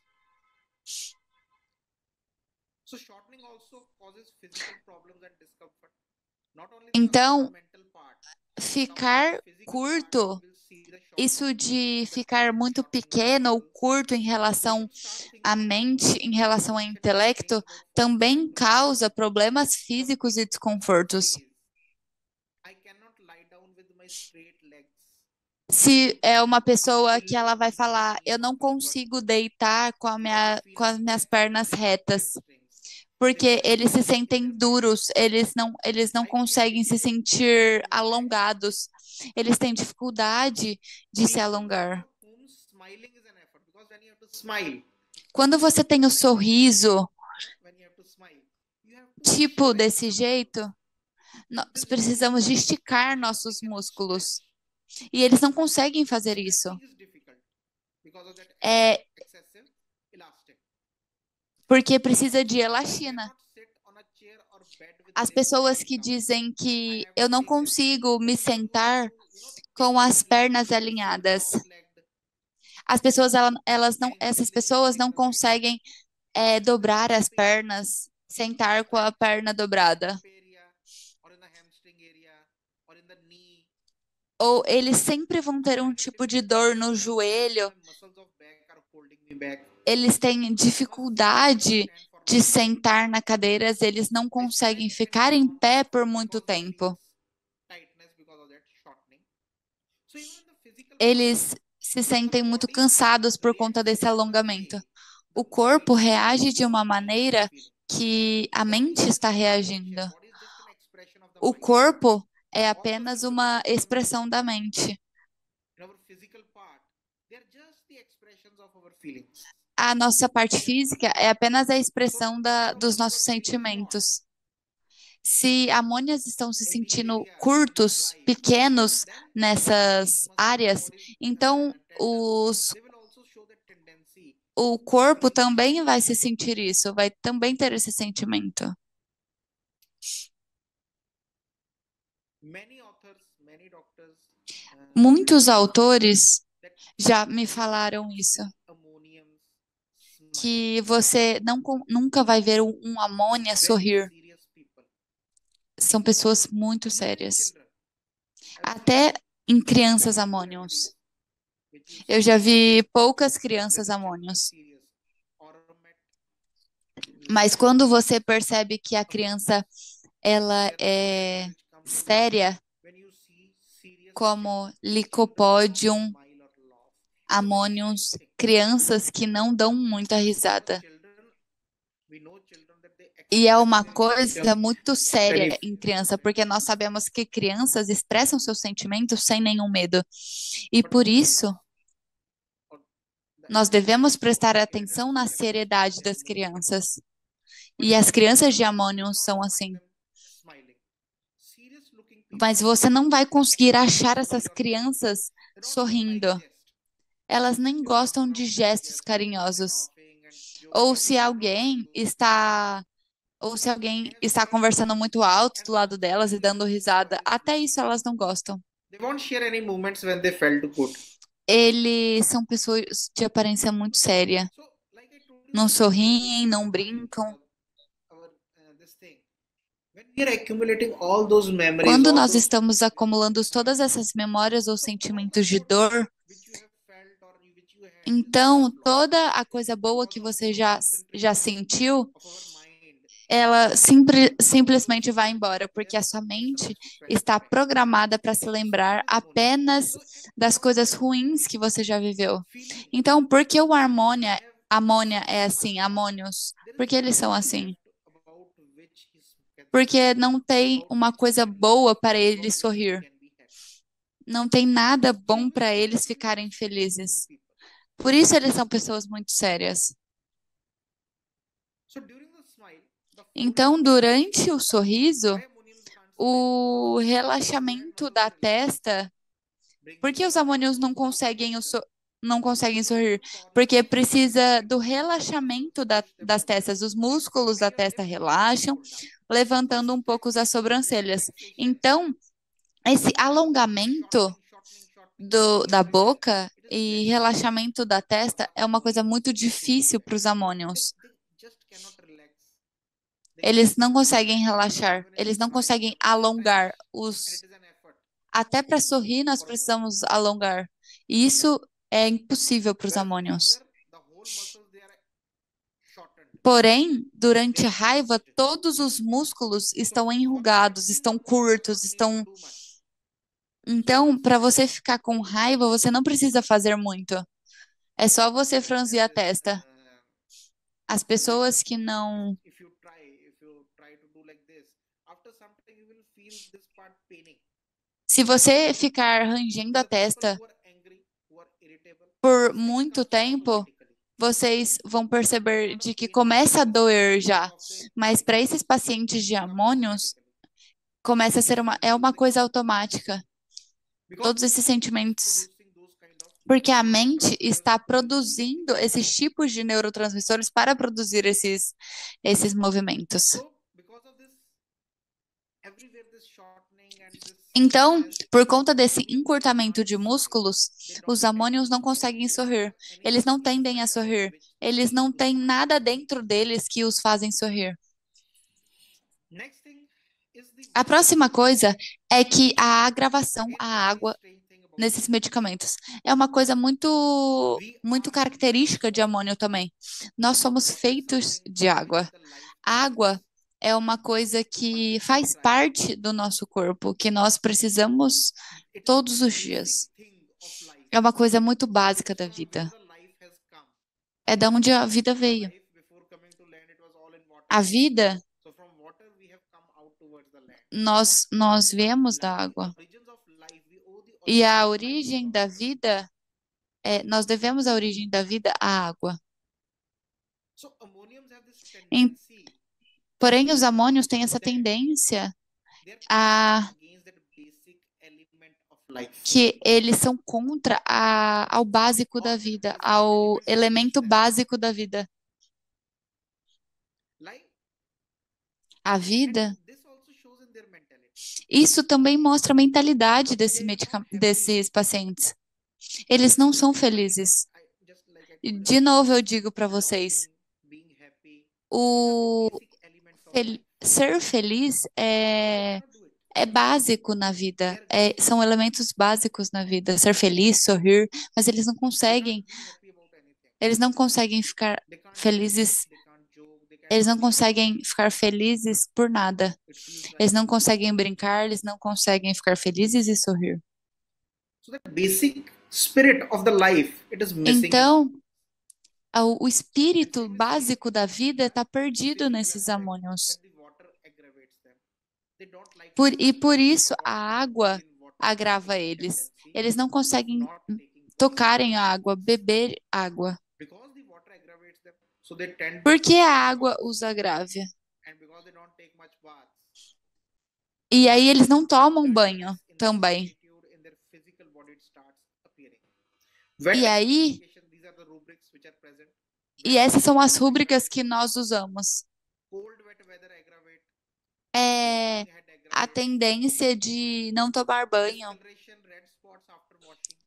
so shortening also causes physical problems and discomfort. Not only the, Então, the mental part, ficar curto, isso de ficar muito pequeno ou curto em relação à mente, em relação ao intelecto, também causa problemas físicos e desconfortos. Se é uma pessoa que ela vai falar, eu não consigo deitar com, a minha, com as minhas pernas retas, porque eles se sentem duros, eles não, eles não conseguem se sentir alongados, eles têm dificuldade de se alongar. Quando você tem o sorriso, tipo desse jeito, nós precisamos de esticar nossos músculos. E eles não conseguem fazer isso. É porque precisa de elastina. As pessoas que dizem que eu não consigo me sentar com as pernas alinhadas. As pessoas, elas não, essas pessoas não conseguem é, dobrar as pernas, sentar com a perna dobrada. Ou eles sempre vão ter um tipo de dor no joelho. Eles têm dificuldade de sentar na cadeira, eles não conseguem ficar em pé por muito tempo. Eles se sentem muito cansados por conta desse alongamento. O corpo reage de uma maneira que a mente está reagindo. O corpo é apenas uma expressão da mente. A nossa parte física é apenas a expressão da, dos nossos sentimentos. Se amônias estão se sentindo curtos, pequenos nessas áreas, então os, o corpo também vai se sentir isso, vai também ter esse sentimento. Muitos autores já me falaram isso, que você não, nunca vai ver um, um amônia sorrir. São pessoas muito sérias. Até em crianças amônios. Eu já vi poucas crianças amônios. Mas quando você percebe que a criança ela é séria, como Lycopodium, amônios, crianças que não dão muita risada. E é uma coisa muito séria em criança, porque nós sabemos que crianças expressam seus sentimentos sem nenhum medo. E por isso, Nós devemos prestar atenção na seriedade das crianças. E as crianças de Ammonium são assim. Mas você não vai conseguir achar essas crianças sorrindo. Elas nem gostam de gestos carinhosos. Ou se alguém está, ou se alguém está conversando muito alto do lado delas e dando risada, até isso elas não gostam. They won't share any moments when they felt good. Eles são pessoas de aparência muito séria. So, like I told you, Não sorriem, não brincam. our uh, this thing. When we are accumulating all those memories, Quando all nós those estamos acumulando todas essas memórias ou sentimentos de dor, which you have felt or which you had então toda a coisa boa que você já, já sentiu, of our mind, ela simpli- simplesmente vai embora, porque a sua mente está programada para se lembrar apenas das coisas ruins que você já viveu. feeling Então, por que o harmônia, amônia é assim, amônios? Por que eles são assim? about which is Porque não tem uma coisa boa para eles sorrir. can be happy. Não tem nada bom para eles ficarem felizes. Por isso eles são pessoas muito sérias. So during the smile, the Então, durante o sorriso, why ammonium can't o relaxamento da testa, bring por que os amônios não conseguem, o so- não conseguem sorrir? Porque precisa do relaxamento da- das testas. Os músculos da testa relaxam, levantando um pouco as sobrancelhas. Então, esse alongamento shortening, shortening, do, da boca e relaxamento da testa é uma coisa muito difícil para os amônios. they just cannot relax. Eles não conseguem relaxar, eles não conseguem alongar os. It is an effort. Até para sorrir, nós precisamos alongar. E isso é impossível para os Whereas amônios. anger, the whole muscles they are shortened. Porém, durante a raiva, todos os músculos estão enrugados, estão curtos, estão. Too much. Então, para você ficar com raiva, você não precisa fazer muito. É só você franzir a testa. Uh, As pessoas que não. if you try, if you try to do like this, after some time you will feel this part paining. Se você ficar rangendo a The people testa who are angry, who are irritable, por this muito comes tempo, automatically. vocês vão perceber de que começa a doer já. Mas para esses pacientes de amônios, começa a ser uma, é uma coisa automática. Todos esses sentimentos. Producing those kind of Porque a mente está produzindo esses tipos de neurotransmissores para produzir esses, esses movimentos. so because of this, everywhere this shortening and this Então, por conta desse encurtamento de músculos, os amônios não conseguem sorrir. Eles não tendem a sorrir. Eles não têm nada dentro deles que os fazem sorrir. next thing is the A próxima coisa é que a agravação à água strange thing about nesses medicamentos é uma coisa muito, muito característica de amônio também. Nós somos feitos de água. the life A água é uma coisa que faz parte do nosso corpo, que nós precisamos todos os dias. thing of life. É uma coisa muito básica da vida. The life has come. É da onde a vida veio. Life before coming to land, it was all in water. A vida, So from water we have come out towards the land. nós, nós viemos da água. Origins of life, we owe the E a origem da vida, é, nós devemos a origem da vida à água. So ammoniums have this Em- tendency. Porém, os amônios têm essa tendência They're a against that basic element of life. que eles são contra a, ao básico da vida, ao elemento básico da vida. Life, A vida, this also shows in their mentality. isso também mostra a mentalidade desse medica- desses pacientes. Eles não são felizes. I, just like I E, told de novo, eu digo para vocês, you, being happy, o basic elements of fel- life. ser feliz é, Cannot do it. é básico na vida, é- são elementos básicos na vida. Ser feliz, sorrir, mas eles não conseguem, Be happy about anything. eles não conseguem ficar They can't felizes, they can't joke, they can't eles não conseguem ficar felizes por nada. it feels like Eles não conseguem brincar, eles não conseguem ficar felizes e sorrir. so that basic spirit of the life it is missing. Então, a- o espírito básico da vida está perdido nesses amônios. That the water aggravates them. They don't like Por, to e por isso a water água in water agrava taking eles. tendency, Eles não conseguem not taking tocarem a água, beber água. because the water aggravates them, so they tend Por que a água os agrava? and because they don't take much baths, E aí eles não tomam dirtiness banho in their também. attitude, in their physical body, it starts appearing. Wet E aí, application, these are the rubrics which are present. e essas são as rúbricas que nós usamos. Cold wet weather aggravate, É head a aggravate, tendência de não tomar banho, discoloration, red spots after washing,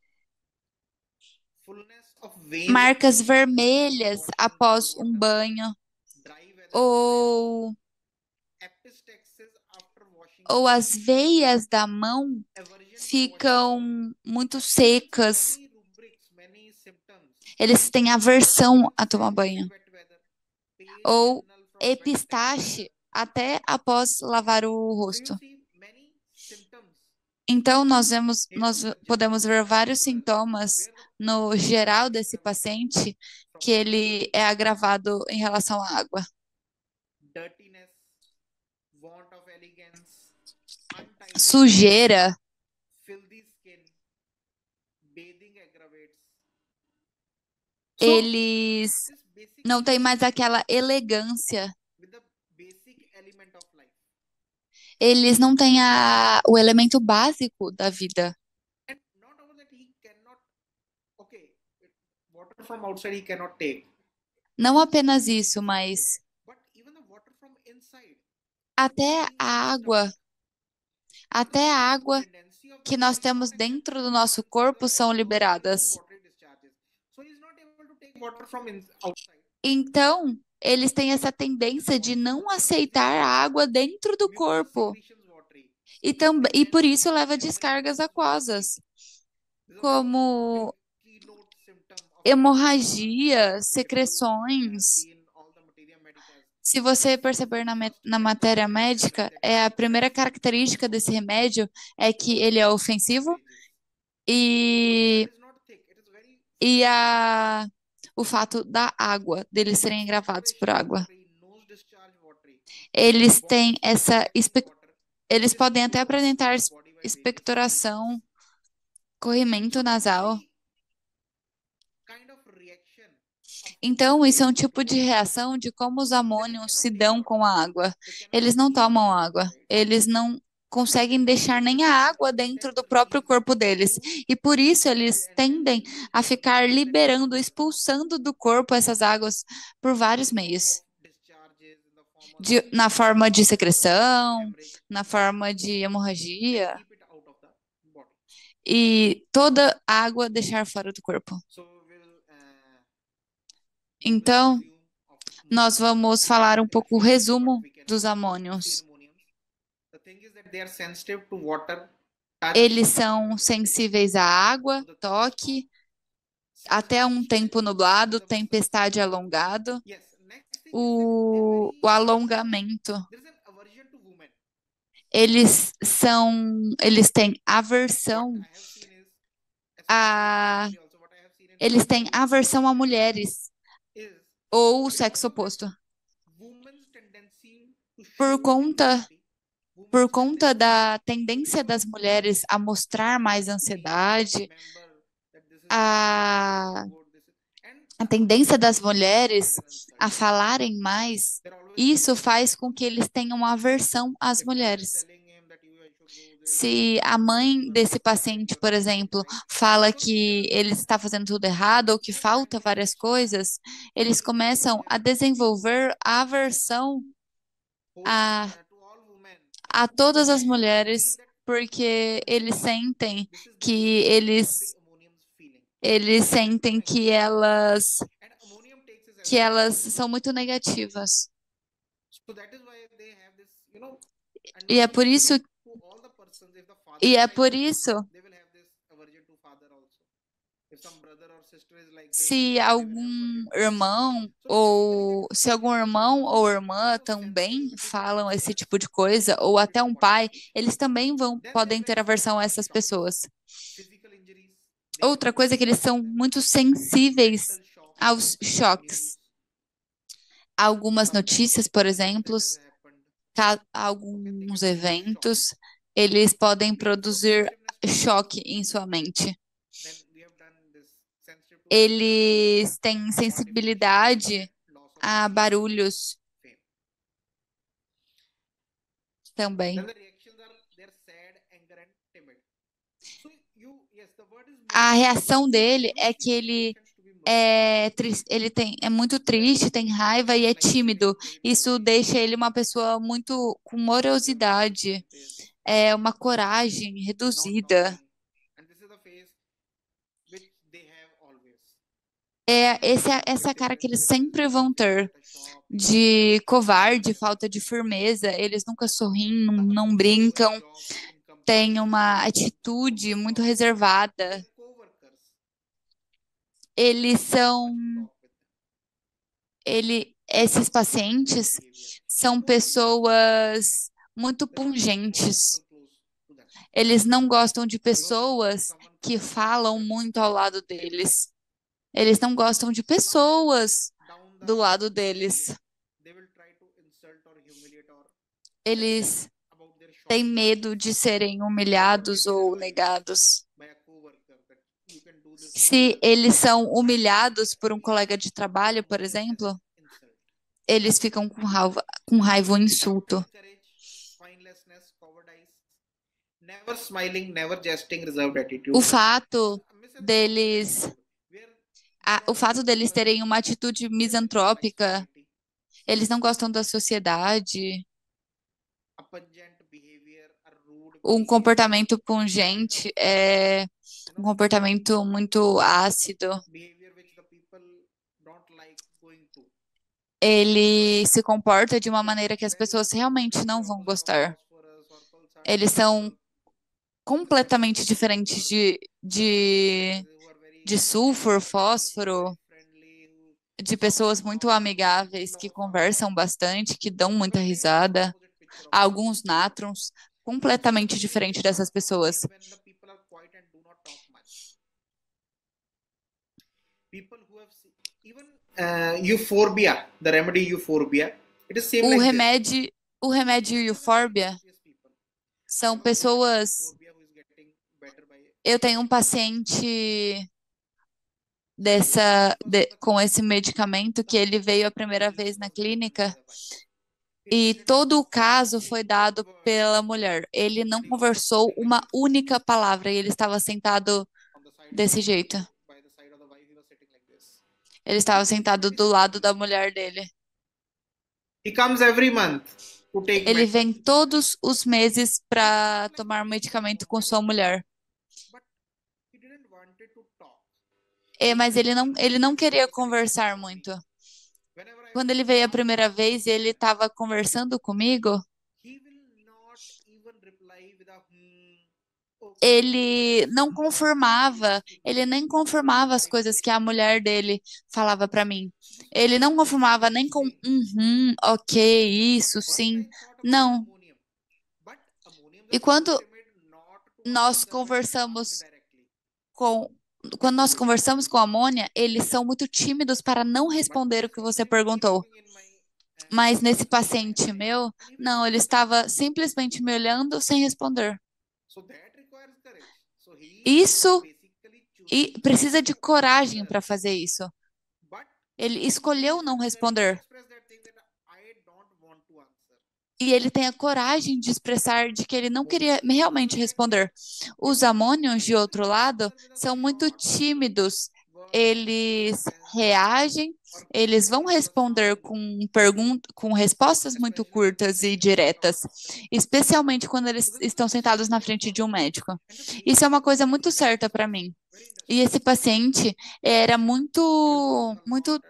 fullness of veins marcas after vermelhas washing in após cold um water, banho, dry weather, ou, epistaxis after washing, ou as veias da mão aversion to washing. ficam muito secas. Many rubrics, many symptoms. Eles têm aversão a tomar Sensitive banho. wet weather, pale Ou retinal from wet epistaxe até após lavar o So you rosto. see many symptoms Então, nós vemos, nós in the podemos general ver vários occurrence sintomas where the no patient geral is desse aggravated paciente from que ele é agravado em relação à água. dirtiness, want of elegance, untidiness, Sujeira, filthy skin, bathing aggravates. So eles this basic não têm mais condition aquela elegância. with the basic element of life. Eles não têm a, o elemento básico da vida. And not only that he cannot, okay, water from outside he cannot take, Não apenas isso, mas but even the water from inside. até a água, até a água Tendency of the que nós body temos not dentro do accepting nosso water, corpo the são water goes into liberadas. watery discharges. So he's not able to take water from in, outside. Então, eles têm essa tendência de não aceitar a água dentro do Mucus corpo. secretions watery. E, também, e por isso leva a descargas aquosas, This is a como big keynote symptom of hemorragia, if you uh, secreções. see in all the materia medicas. Se você perceber na, me- na matéria médica, é a primeira característica desse remédio é que ele é ofensivo e, It is not thick, it is very e a, o fato da água, deles serem gravados por água. watery, nose discharge watery. Eles têm essa, espe- Water. eles podem até apresentar Body es- by basis. expectoração, corrimento nasal. Kind of reaction. Então, isso é um tipo de reação de como os amônios se dão com a água. Eles não tomam água, eles não conseguem deixar nem a água dentro do próprio corpo deles. E por isso eles tendem a ficar liberando, expulsando do corpo essas águas por vários meios. Discharges in the form of De- na forma de secreção, hemorrhage. na forma de hemorragia, Keep it out of the body. e toda a água deixar fora do corpo. So we'll uh, Então, resume of nós vamos falar um pouco o resumo dos amônios. ammoniums. The thing is that they are sensitive to water, touch, Eles são sensíveis à água, toque, até um tempo nublado, tempestade alongado, yes. Next thing o, is o alongamento. that there is an aversion to women. Eles são, eles têm aversão, What I have seen is, a, especially also what I have seen in eles têm aversão a mulheres is ou o sexo oposto. women's tendency to Por show conta, anxiety, women's por conta tendency da tendência das mulheres a mostrar mais ansiedade, remember that this is a, good, this is- and a tendência das mulheres they're uncertain. a falarem mais, They're always isso faz com que eles tenham aversão às if mother is mulheres. telling him that you should do this, Se a mãe desse paciente, por exemplo, fala que ele está fazendo tudo errado ou que falta várias coisas, eles começam a desenvolver a aversão a, uh, to all women, a todas as mulheres, porque eles sentem this is que the eles, ammonium's feeling. eles sentem que elas, And ammonium takes his que everything. elas são muito negativas. So that is why they have this, you know, and E é por isso, to all the persons, if the father e is é like por this, isso, they will have this aversion to father also. If some brother or sister is like this, se they will have algum aversion to irmão ou se algum irmão ou irmã também falam esse tipo de coisa, ou até um pai, eles também vão podem ter aversão a essas pessoas. physical injuries. They Outra coisa é que eles são muito sensíveis mental shock, aos choques. Algumas notícias, por exemplo, has happened. ca- alguns eventos, eles podem produzir choque em sua mente. Then we have done this Eles têm sensibilidade a barulhos fame. também. Then the reactions are they're sad, anger, and timid. So you yes, the word is A moody. reação dele You é will que see his ele reactions to be moody. é, tris- ele tem, é muito triste, tem raiva e é tímido. Isso deixa ele uma pessoa muito com morosidade, é uma coragem Not reduzida. talking. And this is the face which they have always. É esse, é- essa cara que eles sempre vão ter, de covarde, falta de firmeza. Eles nunca sorriem, não, não brincam, têm uma atitude muito reservada. Eles são, ele, esses pacientes são pessoas muito pungentes. Eles não gostam de pessoas que falam muito ao lado deles. Eles não gostam de pessoas do lado deles. Eles têm medo de serem humilhados ou negados. Se eles são humilhados por um colega de trabalho, por exemplo, eles ficam com raiva, com raiva ou insulto. Never smiling, never jesting, reserved attitude. O fato deles, a- o fato deles terem uma atitude misantrópica, eles não gostam da sociedade, A pungent behavior, a rude um behavior, comportamento pungente é um comportamento muito ácido. behavior which the people don't like going to. Ele se comporta de uma maneira que as pessoas realmente não vão gostar. Eles são completamente diferentes de, de, de sulfur, fósforo, de pessoas muito amigáveis que conversam bastante, que dão muita risada. Alguns nátrons, completamente diferente dessas pessoas. When the people are quiet and do not talk much. People who have se- even uh, euphorbia, the remedy euphorbia, it is same O like this. remédio, o remédio eufórbia Yes, people. são pessoas. Euphorbia who is getting better by Eu tenho um paciente dessa, de- com esse medicamento que ele veio a primeira vez na clínica e todo o caso foi dado pela mulher. Ele não conversou uma única palavra e ele estava sentado on the side desse jeito. by the side of the wife, he was sitting like this. Ele estava sentado do lado da mulher dele. He comes every month to take Ele medicine, vem todos os meses para tomar medicamento com sua mulher. but he didn't wanted to talk. É, mas ele não, ele não queria conversar muito. Whenever I Quando ele veio a primeira vez e ele estava conversando comigo, he will not even reply with a hmm. Okay. ele não confirmava, ele nem confirmava as coisas que a mulher dele falava para mim. Ele não confirmava nem com uhum, ok, isso, First sim. I thought about Não. ammonium, but ammonium E is quando timid not to nós answer, but conversamos ask directly. com quando nós conversamos com a Amônia, eles são muito tímidos para não responder o que você perguntou. Looking in my, uh, Mas nesse paciente meu, não, ele estava simplesmente me olhando sem responder. so that requires courage. So he Isso basically chooses e precisa de coragem para fazer isso. but Ele escolheu não responder. express that thing that I don't want to answer. E ele tem a coragem de expressar de que ele não queria realmente responder. Os amônios, de outro lado, são muito tímidos. Eles reagem, eles vão responder com pergun- com respostas muito curtas e diretas, especialmente quando eles estão sentados na frente de um médico. Isso é uma coisa muito certa para mim. E esse paciente era muito, muito,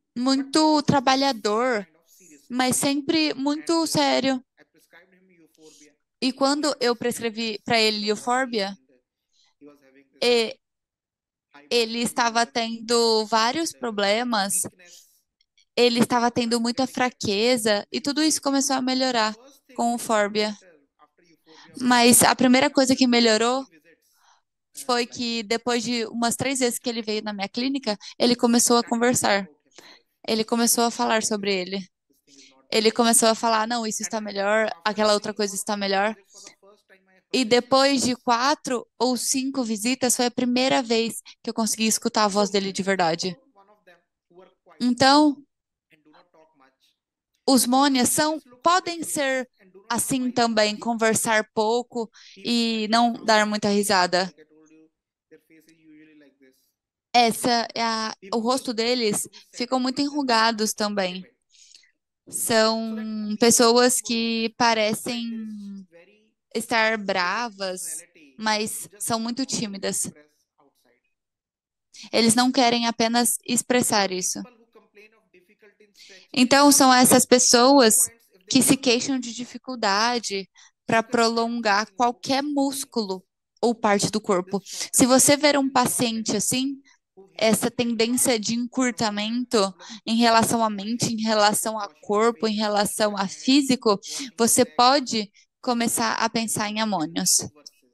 muito trabalhador, mas sempre muito sério. I prescribed him euphorbia. E quando eu prescrevi para ele eufórbia, He was having this e- high ele estava tendo vários problemas, weakness. ele estava tendo muita fraqueza, e tudo isso começou a melhorar First thing com o Fórbia. after, after euphorbia Mas a primeira coisa que melhorou visits foi que depois de umas três vezes que ele veio na minha clínica, ele começou a conversar. about himself. Ele começou a falar sobre ele. This thing is not Ele começou a falar, não, isso está melhor, aquela outra coisa está melhor. visits for the first time I E depois de quatro ou cinco visitas, foi a primeira vez que eu consegui escutar a voz dele de verdade. Então, os mônias são, podem ser assim também, conversar pouco e não dar muita risada. Essa é a, o rosto deles ficam muito enrugados também. São pessoas que parecem estar bravas, mas são muito tímidas. Eles não querem apenas expressar isso. Então, são essas pessoas que se queixam de dificuldade para prolongar qualquer músculo ou parte do corpo. Se você ver um paciente assim, essa tendência de encurtamento em relação à mente, em relação ao corpo, em relação a físico, você pode começar a pensar em amônios.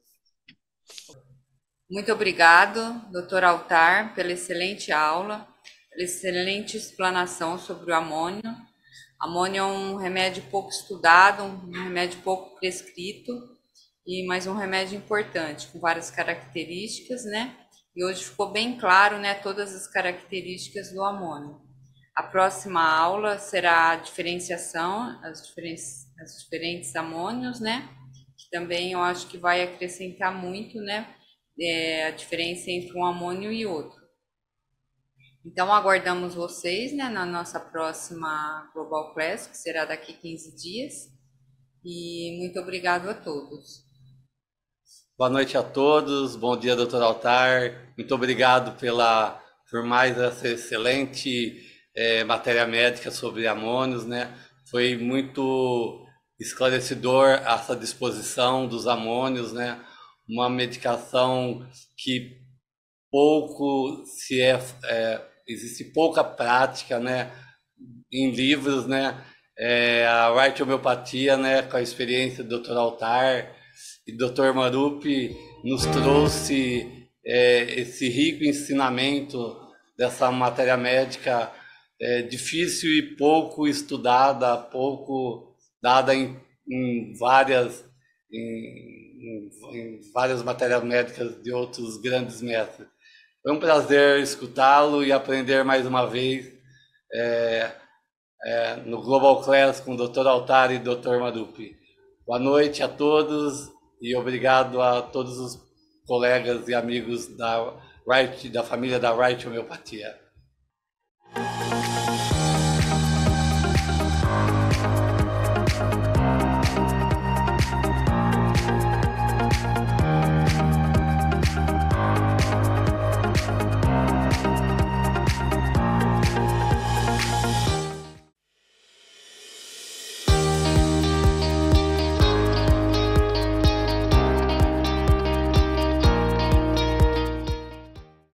Muito obrigado, doutor Altar, pela excelente aula, pela excelente explanação sobre o amônio. Amônio é um remédio pouco estudado, um remédio pouco prescrito, e mas um remédio importante, com várias características, né? E hoje ficou bem claro, né, todas as características do amônio. A próxima aula será a diferenciação, as diferentes, as diferentes amônios, né? Que também eu acho que vai acrescentar muito, né? É, a diferença entre um amônio e outro. Então, aguardamos vocês, né, na nossa próxima Global Class, que será daqui a quinze dias. E muito obrigado a todos. Boa noite a todos, bom dia, doutor Altar. Muito obrigado pela, por mais essa excelente é, matéria médica sobre amônios, né? Foi muito esclarecedor essa disposição dos amônios, né? Uma medicação que pouco se é, é existe pouca prática, né? Em livros, né? É, a Right Homeopatia, né? Com a experiência do doutor Altar e doutor Marupi nos trouxe é, esse rico ensinamento dessa matéria médica é, difícil e pouco estudada, pouco dada em, em várias em, em, em várias matérias médicas de outros grandes mestres. Foi um prazer escutá-lo e aprender mais uma vez é, é, no Global Class com o doutor Altar e doutor Marupi. Boa noite a todos e obrigado a todos os colegas e amigos da, Right, da família da Right Homeopatia.